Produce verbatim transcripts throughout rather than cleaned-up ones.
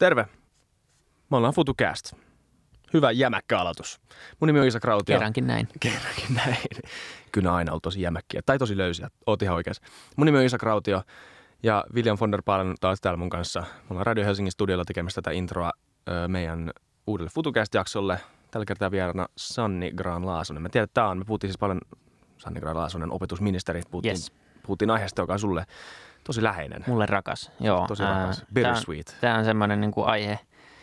Terve. Me ollaan FutuCast. Hyvä jämäkkä aloitus. Mun nimi on Isak Rautio. Kerrankin näin. Kerrankin näin. Kyllä aina ollut tosi jämäkkiä. Tai tosi löysiä. Oot ihan oikeassa. Mun nimi on Isak Rautio. Ja William von der Paalen taas täällä mun kanssa. Me ollaan Radio Helsingin studiolla tekemässä tätä introa ö, meidän uudelle FutuCast-jaksolle. Tällä kertaa vieraana Sanni Grahn-Laasonen. Mä tiedän, että tää on. Me puhuttiin siis paljon Sanni Grahn-Laasonen, opetusministeri. Puhuttiin, yes. puhuttiin aiheesta, joka on sulle tosi läheinen. Mulle rakas, joo. Tosi rakas. Bittersweet. Tämä on semmoinen niin kuin aihe,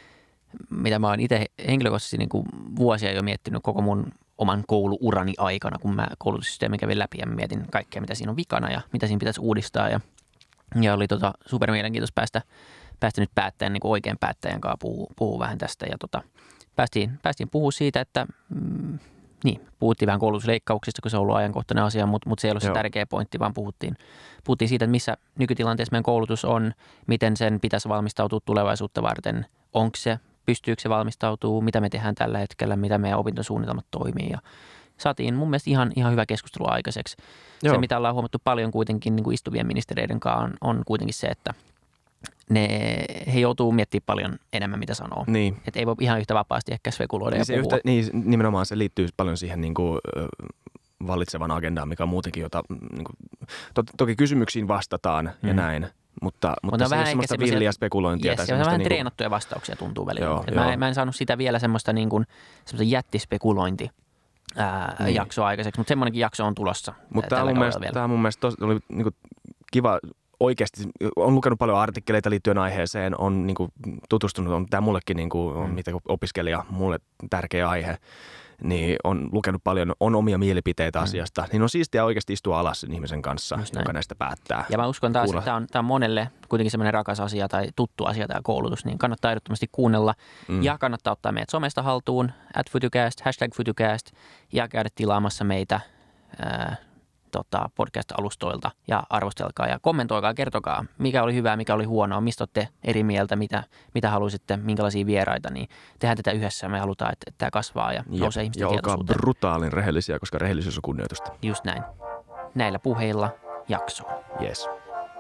mitä mä oon itse henkilökohtaisesti niin kuin vuosia jo miettinyt koko mun oman kouluurani aikana, kun mä koulutussysteemin kävin läpi ja mietin kaikkea, mitä siinä on vikana ja mitä siinä pitäisi uudistaa. Ja, ja oli tota, super mielenkiintoista päästä, päästä nyt päättäjän, niin kuin oikein päättäjän kanssa puhua, puhua vähän tästä. Ja tota, päästiin, päästiin puhua siitä, että mm, niin, puhuttiin vähän koulutusleikkauksista, kun se on ollut ajankohtainen asia, mutta, mutta se ei ollut se tärkeä pointti, vaan puhuttiin, puhuttiin siitä, että missä nykytilanteessa meidän koulutus on, miten sen pitäisi valmistautua tulevaisuutta varten, onko se, pystyykö se valmistautuu, mitä me tehdään tällä hetkellä, mitä meidän opintosuunnitelmat toimii. Ja saatiin mun mielestä ihan, ihan hyvä keskustelu aikaiseksi. Joo. Se, mitä ollaan huomattu paljon kuitenkin niin kuin istuvien ministereiden kanssa, on, on kuitenkin se, että ne, he joutuu miettimään paljon enemmän, mitä sanoo. Niin. Että ei voi ihan yhtä vapaasti ehkä spekuloida niin ja puhua. Yhtä, niin, nimenomaan se liittyy paljon siihen niin kuin, vallitsevan agendaan, mikä on muutenkin, jota niin kuin, to, toki kysymyksiin vastataan mm. ja näin. Mutta, mutta se vähän on semmoista villiä spekulointia. Yes, tai se on vähän niin kuin treenattuja vastauksia tuntuu välillä. Joo, mä, mä en saanut sitä vielä semmoista, niin kuin, semmoista jättispekulointi ää, niin. jaksoa aikaiseksi, mutta semmoinenkin jakso on tulossa. Mutta tämä on mun mielestä, tämä mun mielestä tos, oli niin kuin kiva oikeasti. Olen lukenut paljon artikkeleita liittyen aiheeseen, on niin kuin tutustunut, on tämä mullekin niin kuin, on, mitä opiskelija, mulle tärkeä aihe. Niin on lukenut paljon, on omia mielipiteitä asiasta, mm. niin on siistiä oikeasti istua alas sen ihmisen kanssa, joka näistä päättää. Ja mä uskon taas, Kuulla. että tämä on, tämä on monelle kuitenkin semmoinen rakas asia tai tuttu asia tämä koulutus, niin kannattaa ehdottomasti kuunnella mm. ja kannattaa ottaa meidät somesta haltuun, at FutuCast, hashtag FutuCast ja käydä tilaamassa meitä ää, tota, podcast-alustoilta ja arvostelkaa ja kommentoikaa, kertokaa, mikä oli hyvää, mikä oli huonoa, mistä olette eri mieltä, mitä, mitä haluaisitte, minkälaisia vieraita, niin tehdään tätä yhdessä ja me halutaan, että, että tämä kasvaa ja Jep, nousee ihmisten ja tietoisuuteen. Ja olkaa brutaalin rehellisiä, koska rehellisyys on kunnioitusta. Just näin. Näillä puheilla jaksoon. Yes.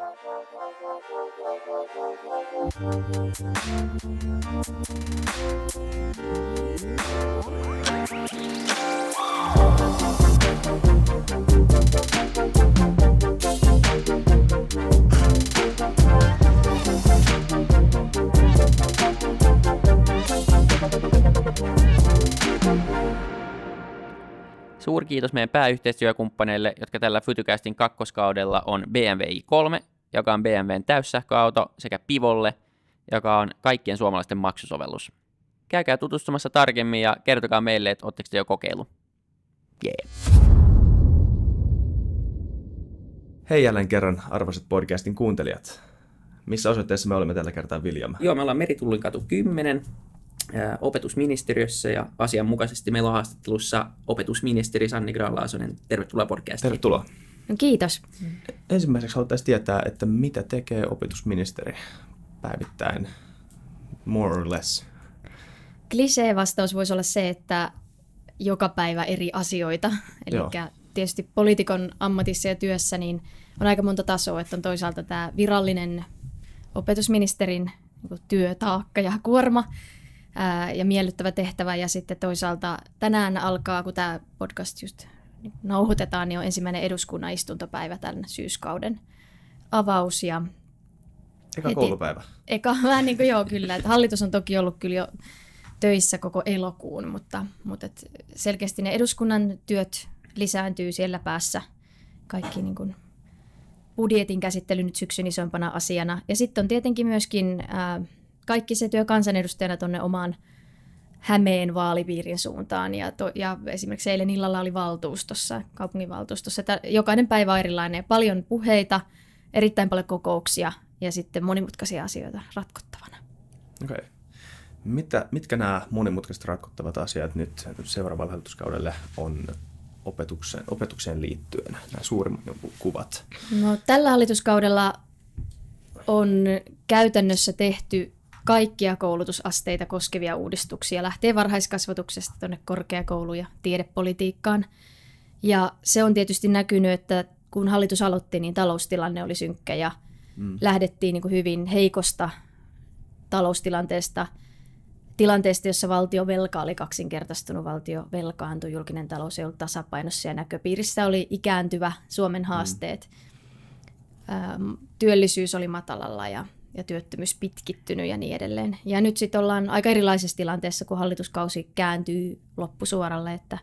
Suurkiitos meidän pääyhteistyökumppaneille, jotka tällä FutuCastin kakkoskaudella on B M W i kolme, joka on B M W:n täyssähköauto, sekä Pivolle, joka on kaikkien suomalaisten maksusovellus. Käykää tutustumassa tarkemmin ja kertokaa meille, että ootteko te jo kokeillut. Yeah. Hei jälleen kerran, arvoisat podcastin kuuntelijat. Missä osoitteessa me olemme tällä kertaa, William? Joo, me ollaan Meritullin katu kymmenen ää, opetusministeriössä ja asianmukaisesti meillä on haastattelussa opetusministeri Sanni Grahn-Laasonen. Tervetuloa podcastiin. Tervetuloa. No, kiitos. Ensimmäiseksi haluttaisiin tietää, että mitä tekee opetusministeri päivittäin, more or less? Klisee vastaus voisi olla se, että joka päivä eri asioita. Eli tietysti poliitikon ammatissa ja työssä niin on aika monta tasoa, että on toisaalta tämä virallinen opetusministerin niin työtaakka ja kuorma ää, ja miellyttävä tehtävä. Ja sitten toisaalta tänään alkaa, kun tämä podcast just nauhoitetaan, niin on ensimmäinen eduskunnan istuntopäivä tämän syyskauden avaus. Ja eka koulupäivä. Eka, vähän niin kuin joo kyllä. Että hallitus on toki ollut kyllä jo töissä koko elokuun, mutta, mutta et selkeästi ne eduskunnan työt lisääntyy siellä päässä. Kaikki niin kuin budjetin käsittely nyt syksyn isompana asiana. Ja sitten on tietenkin myöskin ää, kaikki se työ kansanedustajana tuonne omaan Hämeen vaalipiirin suuntaan. Ja, to, ja esimerkiksi eilen illalla oli valtuustossa, kaupunginvaltuustossa. Että jokainen päivä on erilainen. Paljon puheita, erittäin paljon kokouksia ja sitten monimutkaisia asioita ratkottavana. Okei. Okay. Mitä, mitkä nämä monimutkaiset ratkottavat asiat nyt seuraavalle hallituskaudelle on opetukseen, opetukseen liittyen, nämä suurimmat kuvat? No, tällä hallituskaudella on käytännössä tehty kaikkia koulutusasteita koskevia uudistuksia. Lähtee varhaiskasvatuksesta tuonne korkeakoulu- ja tiedepolitiikkaan. Ja se on tietysti näkynyt, että kun hallitus aloitti, niin taloustilanne oli synkkä ja mm. lähdettiin niin kuin hyvin heikosta taloustilanteesta, tilanteesta, jossa valtiovelka oli kaksinkertaistunut, valtio velkaantui, julkinen talous ei ollut tasapainossa ja näköpiirissä oli ikääntyvä Suomen haasteet. Mm. Työllisyys oli matalalla ja, ja työttömyys pitkittynyt ja niin edelleen. Ja nyt sitten ollaan aika erilaisessa tilanteessa, kun hallituskausi kääntyy loppusuoralle, että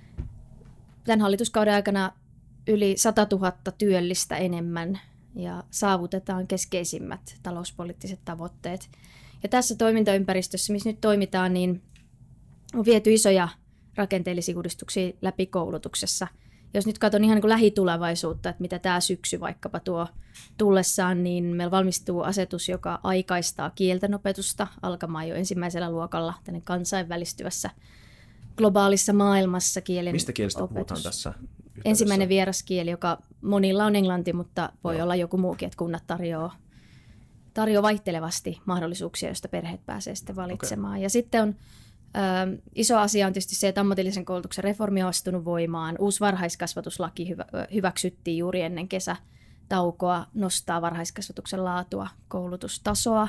tämän hallituskauden aikana yli sata tuhatta työllistä enemmän ja saavutetaan keskeisimmät talouspoliittiset tavoitteet. Ja tässä toimintaympäristössä, missä nyt toimitaan, niin on viety isoja rakenteellisia uudistuksia läpi koulutuksessa. Jos nyt katson ihan niin kuin lähitulevaisuutta, että mitä tämä syksy vaikkapa tuo tullessaan, niin meillä valmistuu asetus, joka aikaistaa kielten opetusta alkamaan jo ensimmäisellä luokalla tänne kansainvälistyvässä globaalissa maailmassa kielen Mistä kielestä opetus. puhutaan tässä yhteydessä? Ensimmäinen vieraskieli, joka monilla on englanti, mutta voi Joo. olla joku muukin, että kunnat tarjoaa tarjoaa vaihtelevasti mahdollisuuksia, joista perheet pääsee sitten valitsemaan. Okay. Ja sitten on ö, iso asia on tietysti se, että ammatillisen koulutuksen reformi on astunut voimaan. Uusi varhaiskasvatuslaki hyvä, hyväksyttiin juuri ennen kesätaukoa, nostaa varhaiskasvatuksen laatua, koulutustasoa.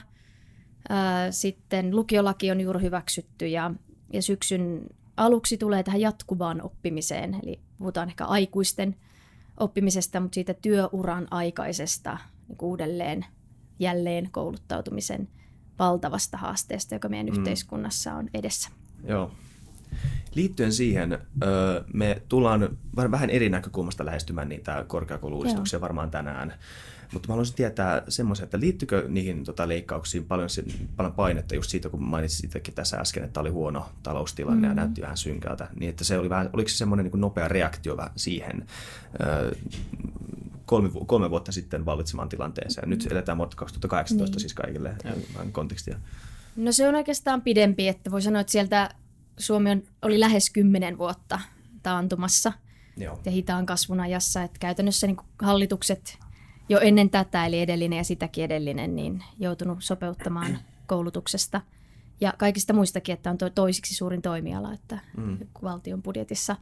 Ö, sitten lukiolaki on juuri hyväksytty ja, ja syksyn aluksi tulee tähän jatkuvaan oppimiseen. Eli puhutaan ehkä aikuisten oppimisesta, mutta siitä työuran aikaisesta niin uudelleen jälleen kouluttautumisen valtavasta haasteesta, joka meidän mm. yhteiskunnassa on edessä. Joo. Liittyen siihen, me tullaan vähän eri näkökulmasta lähestymään niitä korkeakoulu-uudistuksia Joo. varmaan tänään. Mutta mä haluaisin tietää semmoisen, että liittyykö niihin tota, leikkauksiin paljon, paljon painetta just siitä, kun mainitsit itsekin tässä äsken, että oli huono taloustilanne mm. ja näytti vähän synkältä. Niin että se oli vähän, oliko se semmoinen niin kuin nopea reaktio siihen ö, kolme, kolme vuotta sitten vallitsemaan tilanteeseen? Nyt eletään vuotta kaksituhattakahdeksantoista niin. Siis kaikille vähän kontekstia. No se on oikeastaan pidempi, että voi sanoa, että sieltä Suomi on, oli lähes kymmenen vuotta taantumassa Joo. ja hitaan kasvun ajassa. Että käytännössä niin kuin hallitukset jo ennen tätä, eli edellinen ja sitäkin edellinen, niin joutunut sopeuttamaan koulutuksesta ja kaikista muistakin, että on toisiksi suurin toimiala että mm. valtion budjetissa.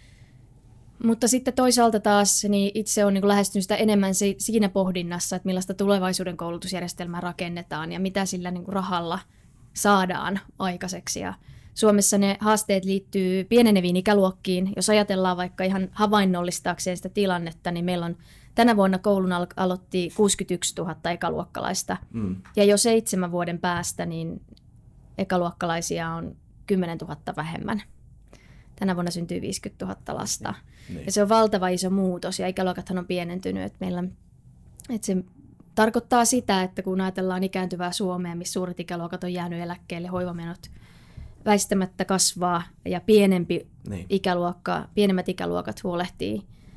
Mutta sitten toisaalta taas niin itse olen niin lähestynyt sitä enemmän siinä pohdinnassa, että millaista tulevaisuuden koulutusjärjestelmää rakennetaan ja mitä sillä niin rahalla saadaan aikaiseksi. Ja Suomessa ne haasteet liittyy pieneneviin ikäluokkiin. Jos ajatellaan vaikka ihan havainnollistaakseen sitä tilannetta, niin meillä on tänä vuonna koulun alo- aloitti kuusikymmentäyksituhatta ekaluokkalaista. Mm. Ja jo seitsemän vuoden päästä niin ekaluokkalaisia on kymmenentuhatta vähemmän. Tänä vuonna syntyy viisikymmentätuhatta lasta. Niin. Ja se on valtava iso muutos ja ikäluokathan on pienentynyt. Että meillä, että se tarkoittaa sitä, että kun ajatellaan ikääntyvää Suomea, missä suuret ikäluokat on jäänyt eläkkeelle, hoivamenot väistämättä kasvaa ja pienempi niin. ikäluokka, pienemmät ikäluokat huolehtii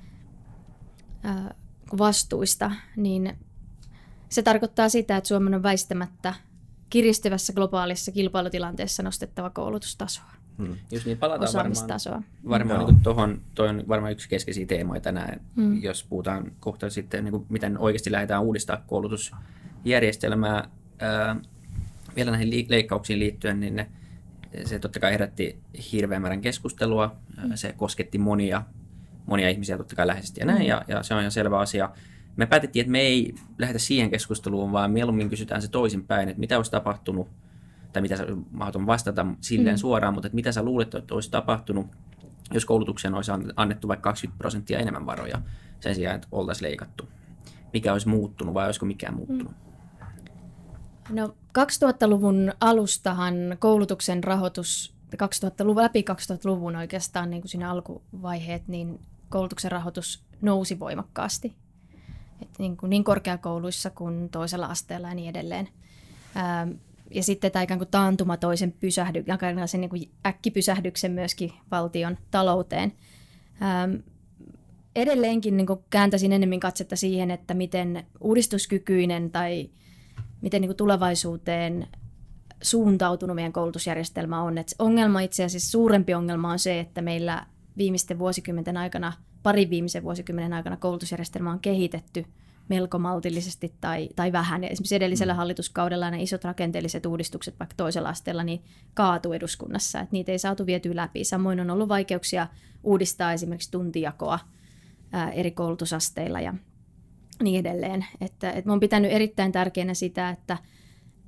ää, vastuista, niin se tarkoittaa sitä, että Suomen on väistämättä kiristyvässä globaalissa kilpailutilanteessa nostettava koulutustasoa. Hmm. Just niin, palataan varmaan, varmaan niin tuohon, toi on varmaan yksi keskeisiä teemoja tänään, hmm. jos puhutaan kohta sitten, niin kuin, miten oikeasti lähdetään uudistaa koulutusjärjestelmää. Ää, vielä näihin li- leikkauksiin liittyen, niin ne, se totta kai herätti hirveän määrän keskustelua. Hmm. Se kosketti monia, monia ihmisiä totta kai läheisesti ja näin, hmm. ja, ja se on ihan selvä asia. Me päätettiin, että me ei lähdetä siihen keskusteluun, vaan mieluummin kysytään se toisinpäin, että mitä olisi tapahtunut, tai mitä sä mahdoton vastata silleen mm. suoraan, mutta että mitä sä luulet, että olisi tapahtunut, jos koulutukseen olisi annettu vaikka kaksikymmentä prosenttia enemmän varoja sen sijaan, että oltaisiin leikattu. Mikä olisi muuttunut vai olisiko mikään muuttunut? No kaksituhattaluvun alustahan koulutuksen rahoitus, kaksituhattaluvun, läpi kaksituhattaluvun oikeastaan niin kuin siinä alkuvaiheet, niin koulutuksen rahoitus nousi voimakkaasti. Et niin, kuin niin korkeakouluissa kuin toisella asteella ja niin edelleen. Ähm, Ja sitten tämä ikään kuin taantuma toisen pysähdyksen, niin kuin äkkipysähdyksen myöskin valtion talouteen. Ähm, edelleenkin niin kuin kääntäisin enemmän katsetta siihen, että miten uudistuskykyinen tai miten niin kuin tulevaisuuteen suuntautunut meidän koulutusjärjestelmä on. Et ongelma itse asiassa, suurempi ongelma on se, että meillä viimeisten vuosikymmenten aikana, parin viimeisen vuosikymmenen aikana koulutusjärjestelmä on kehitetty melko maltillisesti tai, tai vähän. Esimerkiksi edellisellä mm. hallituskaudella nämä isot rakenteelliset uudistukset vaikka toisella asteella niin kaatu eduskunnassa, että niitä ei saatu vietyä läpi. Samoin on ollut vaikeuksia uudistaa esimerkiksi tuntijakoa ää, eri koulutusasteilla ja niin edelleen. Että, että mä oon pitänyt erittäin tärkeänä sitä, että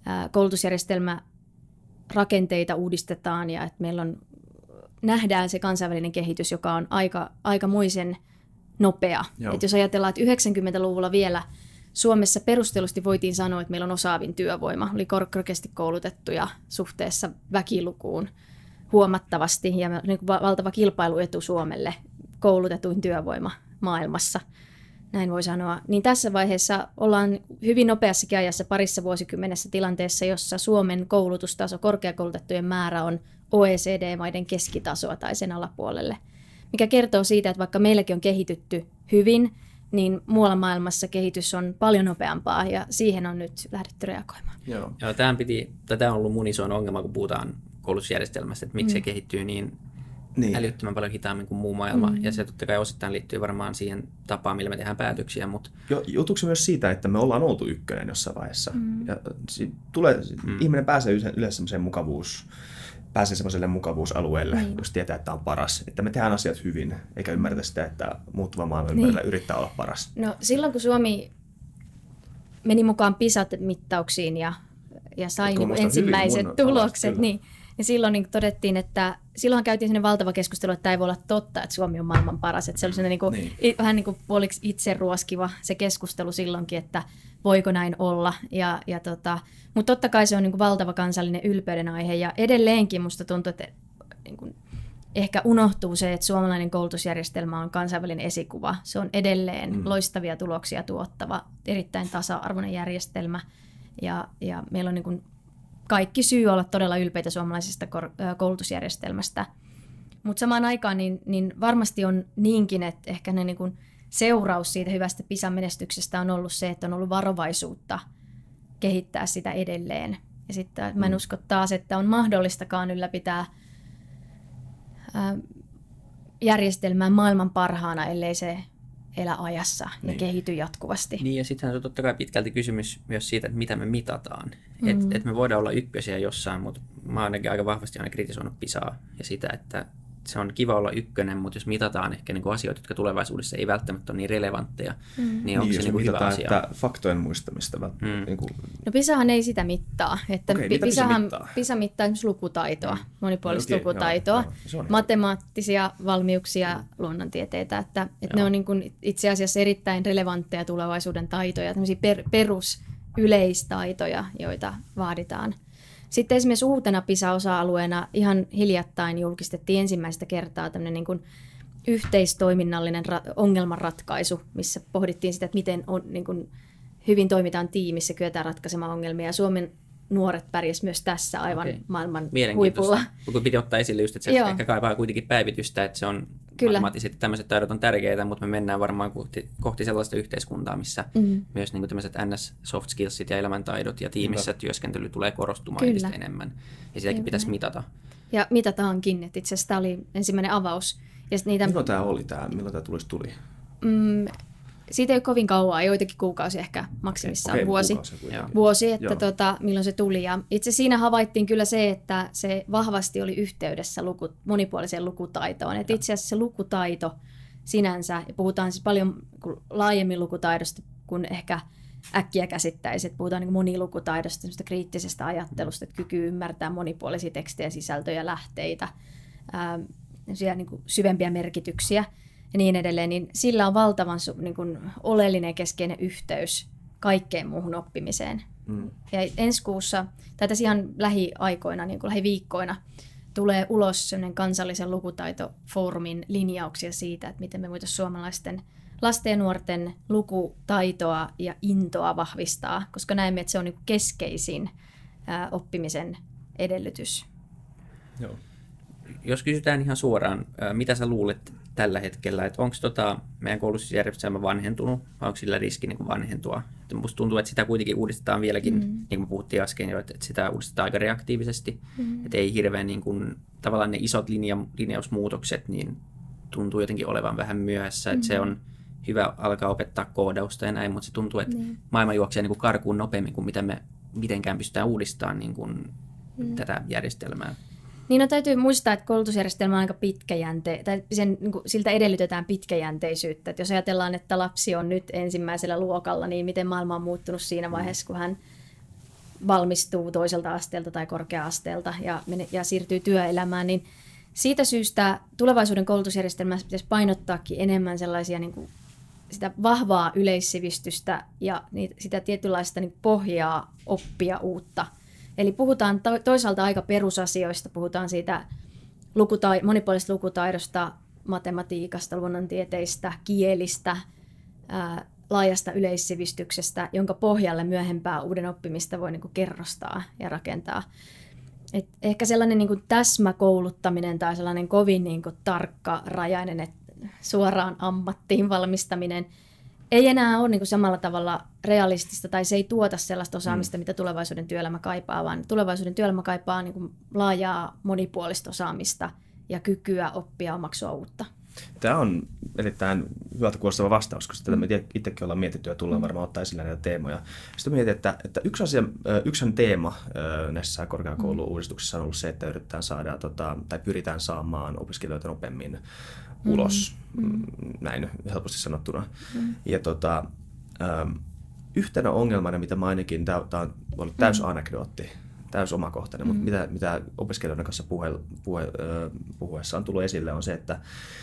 koulutusjärjestelmä rakenteita uudistetaan ja että meillä on, nähdään se kansainvälinen kehitys, joka on aika, aikamoisen nopea. Että jos ajatellaan, että yhdeksänkymmentäluvulla vielä Suomessa perustellusti voitiin sanoa, että meillä on osaavin työvoima, oli korkeasti koulutettuja suhteessa väkilukuun huomattavasti ja niin kuin valtava kilpailuetu Suomelle, koulutetuin työvoima maailmassa, näin voi sanoa. Niin tässä vaiheessa ollaan hyvin nopeassakin ajassa parissa vuosikymmenessä tilanteessa, jossa Suomen koulutustaso, korkeakoulutettujen määrä on O E C D-maiden keskitasoa tai sen alapuolelle, mikä kertoo siitä, että vaikka meilläkin on kehitytty hyvin, niin muualla maailmassa kehitys on paljon nopeampaa ja siihen on nyt lähdetty reagoimaan. Joo. Ja tämän piti, tätä on ollut mun isoin ongelma, kun puhutaan koulutusjärjestelmästä, että miksi mm. se kehittyy niin, niin älyttömän paljon hitaammin kuin muu maailma. Mm. Ja se totta kai osittain liittyy varmaan siihen tapaan, millä me tehdään päätöksiä. Mutta joutuuko se myös siitä, että me ollaan oltu ykkönen jossain vaiheessa? Mm. Ja tulee, mm. ihminen pääsee yleensä semmoiseen mukavuus, pääsee semmoiselle mukavuusalueelle, niin. jos tietää, että on paras. Että me tehdään asiat hyvin, eikä ymmärretä sitä, että muuttuva maailman niin. ympärillä yrittää olla paras. No silloin, kun Suomi meni mukaan PISA-mittauksiin ja, ja sai niin ensimmäiset tulokset, niin, ja silloin niin todettiin, että silloin käytiin sellainen valtava keskustelu, että tämä ei voi olla totta, että Suomi on maailman paras. Että se oli sellainen niin kuin, niin. vähän niin kuin puoliksi itseruoskiva se keskustelu silloinkin, että voiko näin olla. Ja, ja tota, mutta totta kai se on niin kuin valtava kansallinen ylpeyden aihe. Ja edelleenkin musta tuntuu, että niin kuin, ehkä unohtuu se, että suomalainen koulutusjärjestelmä on kansainvälinen esikuva. Se on edelleen mm. loistavia tuloksia tuottava, erittäin tasa-arvoinen järjestelmä. Ja, ja meillä on niin kuin kaikki syy olla todella ylpeitä suomalaisesta koulutusjärjestelmästä. Mutta samaan aikaan niin, niin varmasti on niinkin, että ehkä ne niin kuin seuraus siitä hyvästä PISA-menestyksestä on ollut se, että on ollut varovaisuutta kehittää sitä edelleen. Ja sitten mä en usko taas, että on mahdollistakaan ylläpitää ää, järjestelmää maailman parhaana, ellei se elä ajassa ja niin. kehity jatkuvasti. Niin, ja sittenhän se on totta kai pitkälti kysymys myös siitä, että mitä me mitataan. Mm. Että et me voidaan olla ykkösiä jossain, mutta mä ainakin aika vahvasti aina kritisoinut PISAa ja sitä, että se on kiva olla ykkönen, mutta jos mitataan ehkä niinku asioita, jotka tulevaisuudessa ei välttämättä ole niin relevantteja, mm. niin onko niin, se niinku hyvä asia? Että faktojen muistamista. Mm. Niin kuin... No PISAhan ei sitä mittaa. Että okay, P- PISAhan, mittaa? PISA mittaa esimerkiksi lukutaitoa, mm. monipuolista okay, lukutaitoa, joo, joo, matemaattisia valmiuksia, mm. luonnontieteitä. Että, että ne on niin kuin itse asiassa erittäin relevantteja tulevaisuuden taitoja, tämmöisiä per, perusyleistaitoja, joita vaaditaan. Sitten esimerkiksi uutena PISA-osa-alueena ihan hiljattain julkistettiin ensimmäistä kertaa tämmöinen niin kuin yhteistoiminnallinen ra- ongelmanratkaisu, missä pohdittiin sitä, että miten on, niin kuin hyvin toimitaan tiimissä, kyetään ratkaisemaan ongelmia. Ja Suomen nuoret pärjäsivät myös tässä aivan okay. maailman huipulla. Kun piti ottaa esille just, että se Joo. ehkä kaipaa kuitenkin päivitystä, että se on matemaattiset tämmöiset taidot on tärkeitä, mutta me mennään varmaan kohti, kohti sellaista yhteiskuntaa, missä mm. myös niin kuin tämmöiset N S soft skillsit ja elämäntaidot ja tiimissä Hyvä. työskentely tulee korostumaan Kyllä. entistä enemmän. Ja sitäkin Kyllä. pitäisi mitata. Ja mitataankin, että itse asiassa tämä oli ensimmäinen avaus. Ja niitä... Milloin tämä oli tämä? Milloin tämä tulisi tuli? Mm, siitä ei ole kovin kauan, joitakin kuukausia ehkä maksimissaan okay, vuosi, vuosi että tota, milloin se tuli. Ja itse siinä havaittiin kyllä se, että se vahvasti oli yhteydessä luku, monipuoliseen lukutaitoon. Et itse asiassa se lukutaito sinänsä, ja puhutaan siis paljon laajemmin lukutaidosta kuin ehkä äkkiä käsittäisi, että puhutaan niin monilukutaidosta, kriittisestä ajattelusta, että kyky ymmärtää monipuolisia tekstejä, sisältöjä, lähteitä, ää, niin kuin syvempiä merkityksiä. Ja niin edelleen, niin sillä on valtavan niin kuin, oleellinen keskeinen yhteys kaikkeen muuhun oppimiseen. Mm. Ja ensi kuussa, tai tässä ihan lähiaikoina, niin kuin lähiviikkoina, tulee ulos kansallisen lukutaitofoorumin linjauksia siitä, että miten me voitaisiin suomalaisten lasten ja nuorten lukutaitoa ja intoa vahvistaa, koska näemme, että se on niin kuin keskeisin ää, oppimisen edellytys. Joo. Jos kysytään ihan suoraan, mitä sä luulet tällä hetkellä, että onko tota meidän koulutusjärjestelmä vanhentunut vai onko sillä riski niin kuin vanhentua? Että musta tuntuu, että sitä kuitenkin uudistetaan vieläkin, mm. niin kuin me puhuttiin äsken jo, että sitä uudistetaan aika reaktiivisesti. Mm. Että ei hirveän niin kuin, tavallaan ne isot linja, linjausmuutokset niin tuntuu jotenkin olevan vähän myöhässä. Mm. Että se on hyvä alkaa opettaa koodausta ja näin, mutta se tuntuu, että mm. maailma juoksee niin kuin karkuun nopeammin kuin miten me mitenkään pystytään uudistamaan niin kuin mm. tätä järjestelmää. Niin no, täytyy muistaa, että koulutusjärjestelmä on aika pitkäjänte, tai sen, niin kuin, siltä edellytetään pitkäjänteisyyttä. Että jos ajatellaan, että lapsi on nyt ensimmäisellä luokalla, niin miten maailma on muuttunut siinä vaiheessa, kun hän valmistuu toiselta asteelta tai korkea-asteelta ja, ja siirtyy työelämään, niin siitä syystä tulevaisuuden koulutusjärjestelmässä pitäisi painottaakin enemmän sellaisia niin kuin sitä vahvaa yleissivistystä ja sitä tietynlaista niin pohjaa oppia uutta. Eli puhutaan to- toisaalta aika perusasioista, puhutaan siitä lukuta- monipuolisesta lukutaidosta, matematiikasta, luonnontieteistä, kielistä, ää, laajasta yleissivistyksestä, jonka pohjalle myöhempää uuden oppimista voi niin kuin kerrostaa ja rakentaa. Et ehkä sellainen niin kuin täsmäkouluttaminen tai sellainen kovin niin kuin tarkkarajainen, että suoraan ammattiin valmistaminen ei enää ole niin kuin samalla tavalla realistista tai se ei tuota sellaista osaamista, mm. mitä tulevaisuuden työelämä kaipaa, vaan tulevaisuuden työelämä kaipaa niin kuin laajaa monipuolista osaamista ja kykyä oppia omaksua uutta. Tämä on erittäin hyvältä kuulostava vastaus, koska tätä me itsekin ollaan mietitty ja tullaan varmaan ottaa esille näitä teemoja. Sitten mietin, että, että yksi asia, yksi teema näissä korkeakoulu-uudistuksissa on ollut se, että yritetään saada, tota, tai pyritään saamaan opiskelijoita nopeammin ulos, mm. näin helposti sanottuna. Mm. Ja tota, yhtenä ongelmana, mitä mä ainakin, tämä on ollut täys anekdootti, täys omakohtainen, mm. mutta mitä, mitä opiskelijoiden kanssa puhe, puhe, puhuessa on tullut esille, on se, että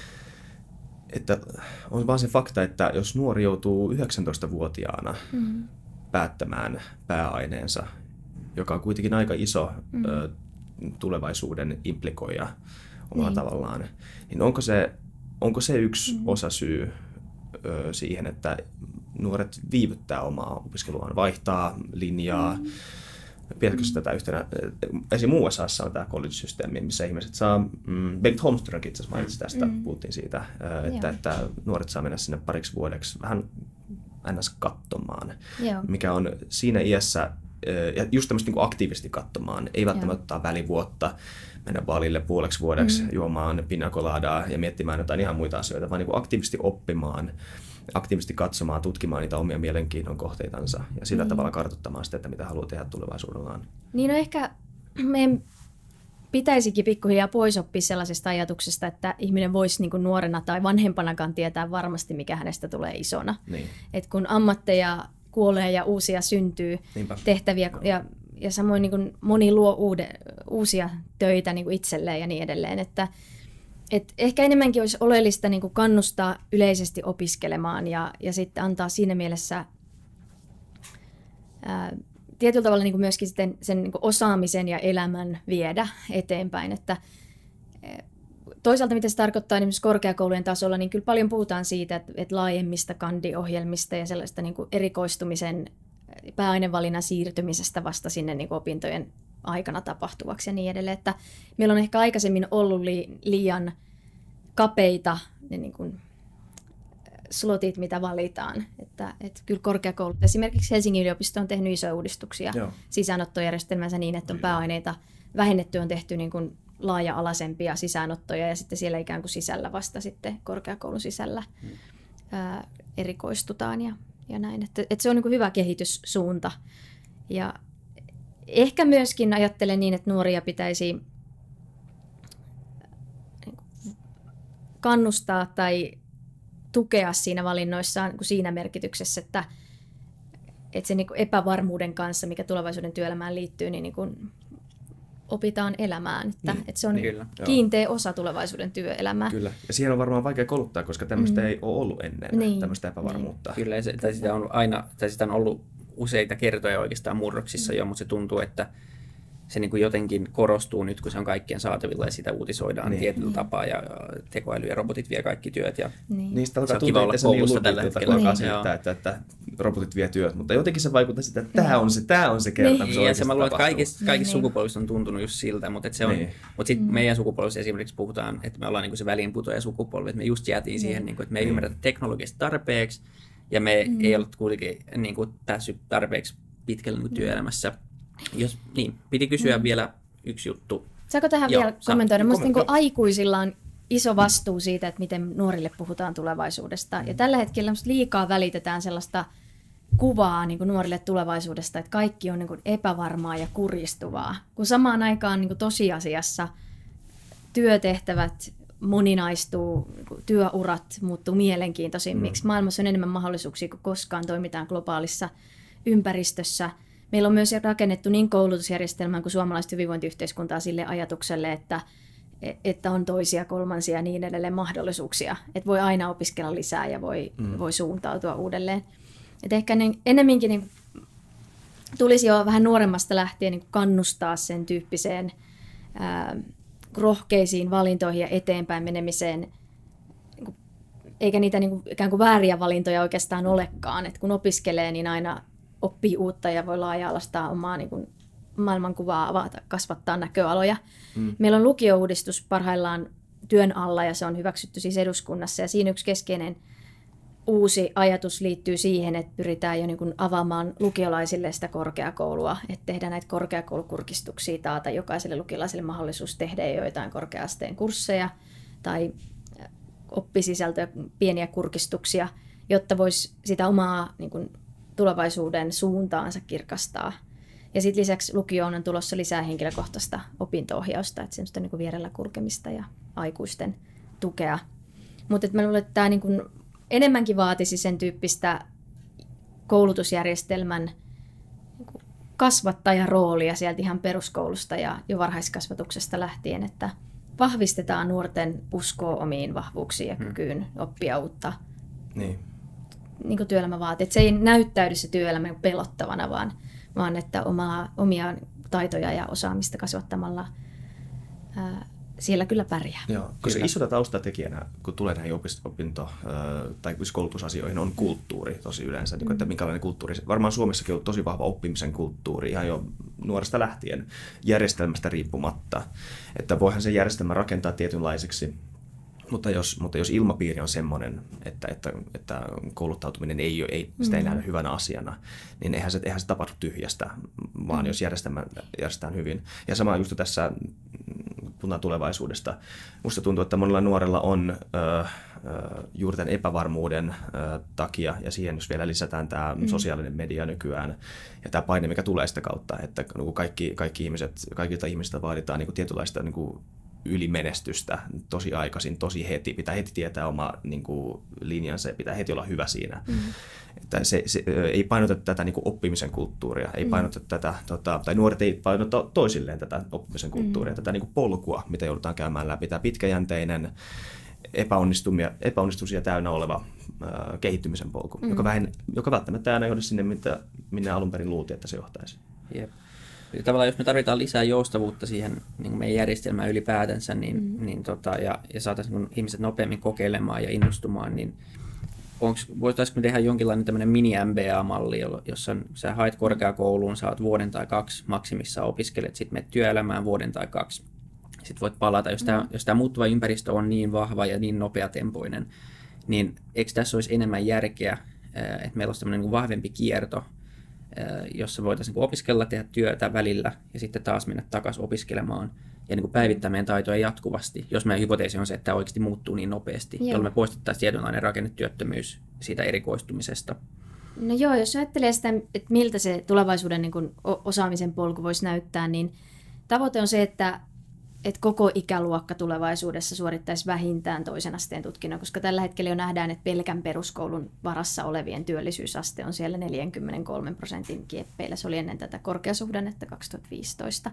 Että on vaan se fakta, että jos nuori joutuu yhdeksäntoistavuotiaana mm. päättämään pääaineensa, joka on kuitenkin aika iso mm. ö, tulevaisuuden implikoija omalla niin. tavallaan, niin onko se, onko se yksi mm. osasyy ö, siihen, että nuoret viivyttää omaa opiskeluaan, vaihtaa linjaa, mm. Pidätkö tätä yhtenä? Esimerkiksi U S A:ssa on tämä college-systeemi, missä ihmiset saa, mm, Bengt Holmström itse asiassa mainitsi tästä, mm. puhuttiin siitä, että, että nuoret saa mennä sinne pariksi vuodeksi vähän ns. Katsomaan, Joo. mikä on siinä iässä, ja just tämmöistä niin kuin aktiivisesti katsomaan, ei välttämättä ottaa välivuotta, mennä baalille puoleksi vuodeksi mm. juomaan pina coladaa ja miettimään jotain ihan muita asioita, vaan niin kuin aktiivisesti oppimaan, aktiivisesti katsomaan, tutkimaan niitä omia mielenkiinnon kohteitansa ja sillä mm. tavalla kartoittamaan sitä, että mitä haluaa tehdä tulevaisuudellaan. Niin no ehkä meidän pitäisikin pikkuhiljaa pois oppia sellaisesta ajatuksesta, että ihminen voisi niin kuin nuorena tai vanhempanakaan tietää varmasti, mikä hänestä tulee isona. Niin. Et kun ammatteja kuolee ja uusia syntyy, Niinpä. tehtäviä no. ja, ja samoin niin kuin moni luo uude, uusia töitä niin kuin itselleen ja niin edelleen, että Et ehkä enemmänkin olisi oleellista niin kuin kannustaa yleisesti opiskelemaan ja, ja sitten antaa siinä mielessä ää, tietyllä tavalla niin kuin myöskin sitten sen niin kuin osaamisen ja elämän viedä eteenpäin. Että, ää, toisaalta mitä se tarkoittaa esimerkiksi korkeakoulujen tasolla, niin kyllä paljon puhutaan siitä, että, että laajemmista kandiohjelmista ja sellaista niin kuin erikoistumisen pääainevalinnan siirtymisestä vasta sinne niin kuin opintojen aikana tapahtuvaksi ja niin edelleen, että meillä on ehkä aikaisemmin ollut li- liian kapeita ne niin kuin slotit, mitä valitaan. Että, että kyllä korkeakoulut, esimerkiksi Helsingin yliopisto on tehnyt isoja uudistuksia Joo. sisäänottojärjestelmänsä niin, että on pääaineita vähennetty, on tehty niin kuin laaja-alaisempia sisäänottoja ja sitten siellä ikään kuin sisällä vasta sitten korkeakoulun sisällä hmm. ää, erikoistutaan ja, ja näin. Että, että se on niin kuin hyvä kehityssuunta ja ehkä myöskin ajattelen niin, että nuoria pitäisi kannustaa tai tukea siinä valinnoissaan siinä merkityksessä, että, että sen niin kuin epävarmuuden kanssa, mikä tulevaisuuden työelämään liittyy, niin, niin kuin opitaan elämään. Että, niin, että se on niin, kiinteä joo. osa tulevaisuuden työelämää. Kyllä, ja siihen on varmaan vaikea kouluttaa, koska tämmöistä mm. ei ole ollut ennen, niin. tämmöistä epävarmuutta. Niin. Kyllä, tai sitä on aina, tai sitä on ollut useita kertoja oikeastaan murroksissa mm. jo, mutta se tuntuu, että se niin kuin jotenkin korostuu nyt, kun se on kaikkien saatavilla ja sitä uutisoidaan niin. tietyllä niin. tapaa ja tekoäly ja robotit vie kaikki työt. Ja niin. Niistä alkaa tuntua, että se niin tällä hetkellä. Niin. Siitä, että, että robotit vie työt, mutta jotenkin se vaikuttaa sitä, että tämä on se, tämä on se kerta, niin. Ja se mä luulen, että kaikissa, kaikissa niin. sukupolvissa on tuntunut just siltä, mutta, se on, niin. mutta sitten mm. meidän sukupolvissa esimerkiksi puhutaan, että me ollaan niin kuin se väliinputoja sukupolvi, että me just jäätiin niin. siihen, niin kuin, että me ei niin. ymmärretä teknologista tarpeeksi ja me mm. ei ollut kuitenkin niin kuin päässyt tarpeeksi pitkälle niin kuin työelämässä. Jos, niin, piti kysyä mm. vielä yksi juttu. Saako tähän Joo, vielä kommentoida? Minusta niin kuin aikuisilla on iso vastuu siitä, että miten nuorille puhutaan tulevaisuudesta. Mm. Ja tällä hetkellä liikaa välitetään sellaista kuvaa niin kuin nuorille tulevaisuudesta, että kaikki on niin kuin epävarmaa ja kurjistuvaa. Kun samaan aikaan niin kuin tosiasiassa työtehtävät moninaistuu, niin kuin työurat muuttuu mielenkiintoisimmiksi. Mm. Maailmassa on enemmän mahdollisuuksia kuin koskaan, toimitaan globaalissa ympäristössä. meillä on myös rakennettu niin koulutusjärjestelmän kuin suomalaista hyvinvointiyhteiskuntaa sille ajatukselle, että, että on toisia, kolmansia ja niin edelleen mahdollisuuksia. Että voi aina opiskella lisää ja voi, mm. voi suuntautua uudelleen. Et ehkä niin, ennemminkin niin tulisi jo vähän nuoremmasta lähtien niin kannustaa sen tyyppiseen ää, rohkeisiin valintoihin ja eteenpäin menemiseen, eikä niitä niin kuin, ikään kuin vääriä valintoja oikeastaan olekaan. Et kun opiskelee, niin aina oppii uutta ja voi laaja-alastaa omaa niin kuin, maailmankuvaa, avata, kasvattaa näköaloja. Mm. Meillä on lukio-uudistus parhaillaan työn alla ja se on hyväksytty siis eduskunnassa. Ja siinä yksi keskeinen uusi ajatus liittyy siihen, että pyritään jo niin kuin avaamaan lukiolaisille sitä korkeakoulua, että tehdään näitä korkeakoulukurkistuksia, taata jokaiselle lukiolaiselle mahdollisuus tehdä joitain korkea-asteen kursseja tai oppisisältöjä, pieniä kurkistuksia, jotta voisi sitä omaa niin kuin, tulevaisuuden suuntaansa kirkastaa. Ja sitten lisäksi lukioon on tulossa lisää henkilökohtaista opinto-ohjausta, että semmoista niin kuin vierellä kulkemista ja aikuisten tukea. Mutta mä luulen, että tämä niin kuin enemmänkin vaatisi sen tyyppistä koulutusjärjestelmän niin kuin kasvattajaroolia sieltä ihan peruskoulusta ja jo varhaiskasvatuksesta lähtien, että vahvistetaan nuorten uskoa omiin vahvuuksiin ja kykyyn hmm. oppia uutta niin. Niin kuin työelämä vaatii. Että se ei näyttäydy se työelämä pelottavana, vaan, vaan että omaa, omia taitoja ja osaamista kasvattamalla ää, siellä kyllä pärjää. Joo, koska isona taustatekijänä, kun tulee näihin opinto- tai koulutusasioihin, on kulttuuri tosi yleensä. Mm. Että minkälainen kulttuuri. Varmaan Suomessakin on tosi vahva oppimisen kulttuuri ihan jo nuoresta lähtien järjestelmästä riippumatta. Että voihan se järjestelmä rakentaa tietynlaiseksi, mutta jos, mutta jos ilmapiiri on semmoinen, että, että, että kouluttautuminen ei, ole, ei, sitä ei nähdä hyvänä asiana, niin eihän se, eihän se tapahdu tyhjästä, vaan mm. jos järjestelmä järjestetään hyvin. Ja sama just tässä puhutaan tulevaisuudesta. Musta tuntuu, että monella nuorella on ö, ö, juuri tämän epävarmuuden ö, takia, ja siihen jos vielä lisätään tämä mm. sosiaalinen media nykyään, ja tämä paine, mikä tulee sitä kautta, että kaikki, kaikki ihmiset, kaikilta ihmisiltä vaaditaan niin kuin tietynlaista niin kuin ylimenestystä tosi aikaisin, tosi heti. Pitää heti tietää oma niin kuin, linjansa ja pitää heti olla hyvä siinä. Mm. Että se, se, ei painota tätä niin kuin, oppimisen kulttuuria, ei mm. painota tätä, tota, tai nuoret ei painota toisilleen tätä oppimisen kulttuuria, mm. tätä niin kuin, polkua, mitä joudutaan käymään läpi. Tämä pitkäjänteinen, epäonnistumia, epäonnistumisia täynnä oleva äh, kehittymisen polku, mm. joka, vähän, joka välttämättä aina johda sinne, mitä, minne alun perin luultiin, että se johtaisi. Jep. Tavallaan jos me tarvitaan lisää joustavuutta siihen niin kuin meidän järjestelmään ylipäätänsä niin, mm. niin tota, ja, ja saataisiin niin ihmiset nopeammin kokeilemaan ja innostumaan, niin voitaisiinko me tehdä jonkinlainen tämmöinen mini-M B A-malli, jossa sä haet korkeakouluun, saat vuoden tai kaksi maksimissa opiskelet, sitten menet työelämään vuoden tai kaksi. Sitten voit palata, jos tämä, mm. jos tämä muuttuva ympäristö on niin vahva ja niin nopeatempoinen, niin eikö tässä olisi enemmän järkeä, että meillä olisi tämmöinen niin kuin vahvempi kierto, jossa voitaisiin opiskella, tehdä työtä välillä ja sitten taas mennä takaisin opiskelemaan ja niin kuin päivittää meidän taitoja jatkuvasti, jos meidän hypoteesi on se, että tämä oikeasti muuttuu niin nopeasti, joo. jolloin me poistettaisiin tietynlainen rakennetyöttömyys siitä erikoistumisesta. No joo, jos ajattelee sitä, että miltä se tulevaisuuden niin kuin osaamisen polku voisi näyttää, niin tavoite on se, että että koko ikäluokka tulevaisuudessa suorittaisi vähintään toisen asteen tutkinnon, koska tällä hetkellä jo nähdään, että pelkän peruskoulun varassa olevien työllisyysaste on siellä neljäkymmentäkolme prosentin kieppeillä. Se oli ennen tätä korkeasuhdannetta kaksituhattaviisitoista.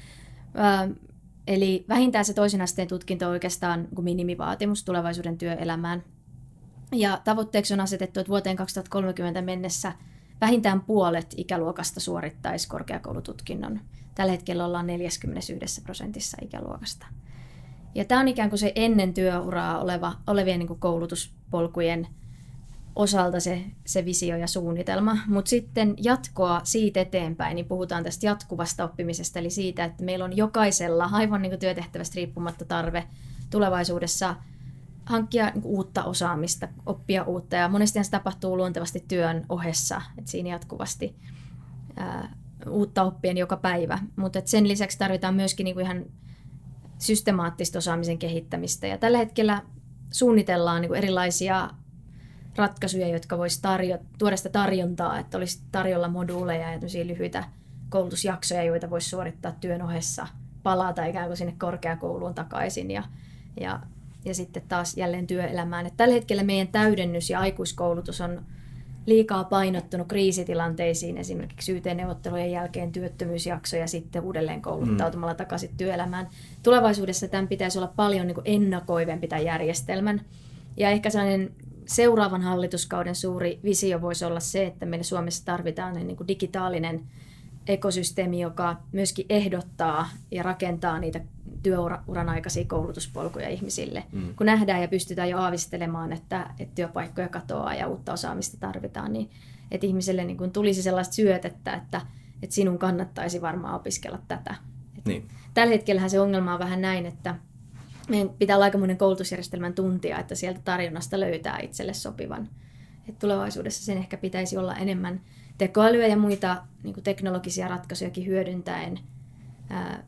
Ö, eli vähintään se toisen asteen tutkinto on oikeastaan minimivaatimus tulevaisuuden työelämään. Ja tavoitteeksi on asetettu, että vuoteen kaksituhattakolmekymmentä mennessä vähintään puolet ikäluokasta suorittaisi korkeakoulututkinnon. Tällä hetkellä ollaan neljäkymmentäyksi prosentissa ikäluokasta. Ja tämä on ikään kuin se ennen työuraa oleva, olevien niin kuin koulutuspolkujen osalta se, se visio ja suunnitelma. Mutta sitten jatkoa siitä eteenpäin, niin puhutaan tästä jatkuvasta oppimisesta, eli siitä, että meillä on jokaisella aivan niin kuin työtehtävästä riippumatta tarve tulevaisuudessa hankkia niin kuin uutta osaamista, oppia uutta. Ja monestihan se tapahtuu luontevasti työn ohessa, että siinä jatkuvasti ää, uutta oppien joka päivä, mutta sen lisäksi tarvitaan myöskin niinku ihan systemaattista osaamisen kehittämistä. Ja tällä hetkellä suunnitellaan niinku erilaisia ratkaisuja, jotka voisi tarjo- tuoda sitä tarjontaa, että olisi tarjolla moduuleja ja lyhyitä koulutusjaksoja, joita voisi suorittaa työn ohessa, palata ikään kuin sinne korkeakouluun takaisin ja, ja, ja sitten taas jälleen työelämään. Et tällä hetkellä meidän täydennys- ja aikuiskoulutus on liikaa painottunut kriisitilanteisiin, esimerkiksi Y T-neuvottelujen jälkeen työttömyysjakso ja sitten uudelleen kouluttautumalla takaisin työelämään. Tulevaisuudessa tämän pitäisi olla paljon niin kuin ennakoivempi tämän järjestelmän. Ja ehkä sellainen seuraavan hallituskauden suuri visio voisi olla se, että meillä Suomessa tarvitaan niin kuin digitaalinen ekosysteemi, joka myöskin ehdottaa ja rakentaa niitä työuran aikaisia koulutuspolkuja ihmisille. Mm. Kun nähdään ja pystytään jo aavistelemaan, että, että työpaikkoja katoaa ja uutta osaamista tarvitaan, niin että ihmiselle niin kun tulisi sellaista syötettä, että, että sinun kannattaisi varmaan opiskella tätä. Niin. Tällä hetkellähän se ongelma on vähän näin, että meidän pitää olla aikamoinen koulutusjärjestelmän tuntia, että sieltä tarjonnasta löytää itselle sopivan. Et tulevaisuudessa sen ehkä pitäisi olla enemmän tekoälyä ja muita niin kuin teknologisia ratkaisujakin hyödyntäen ää,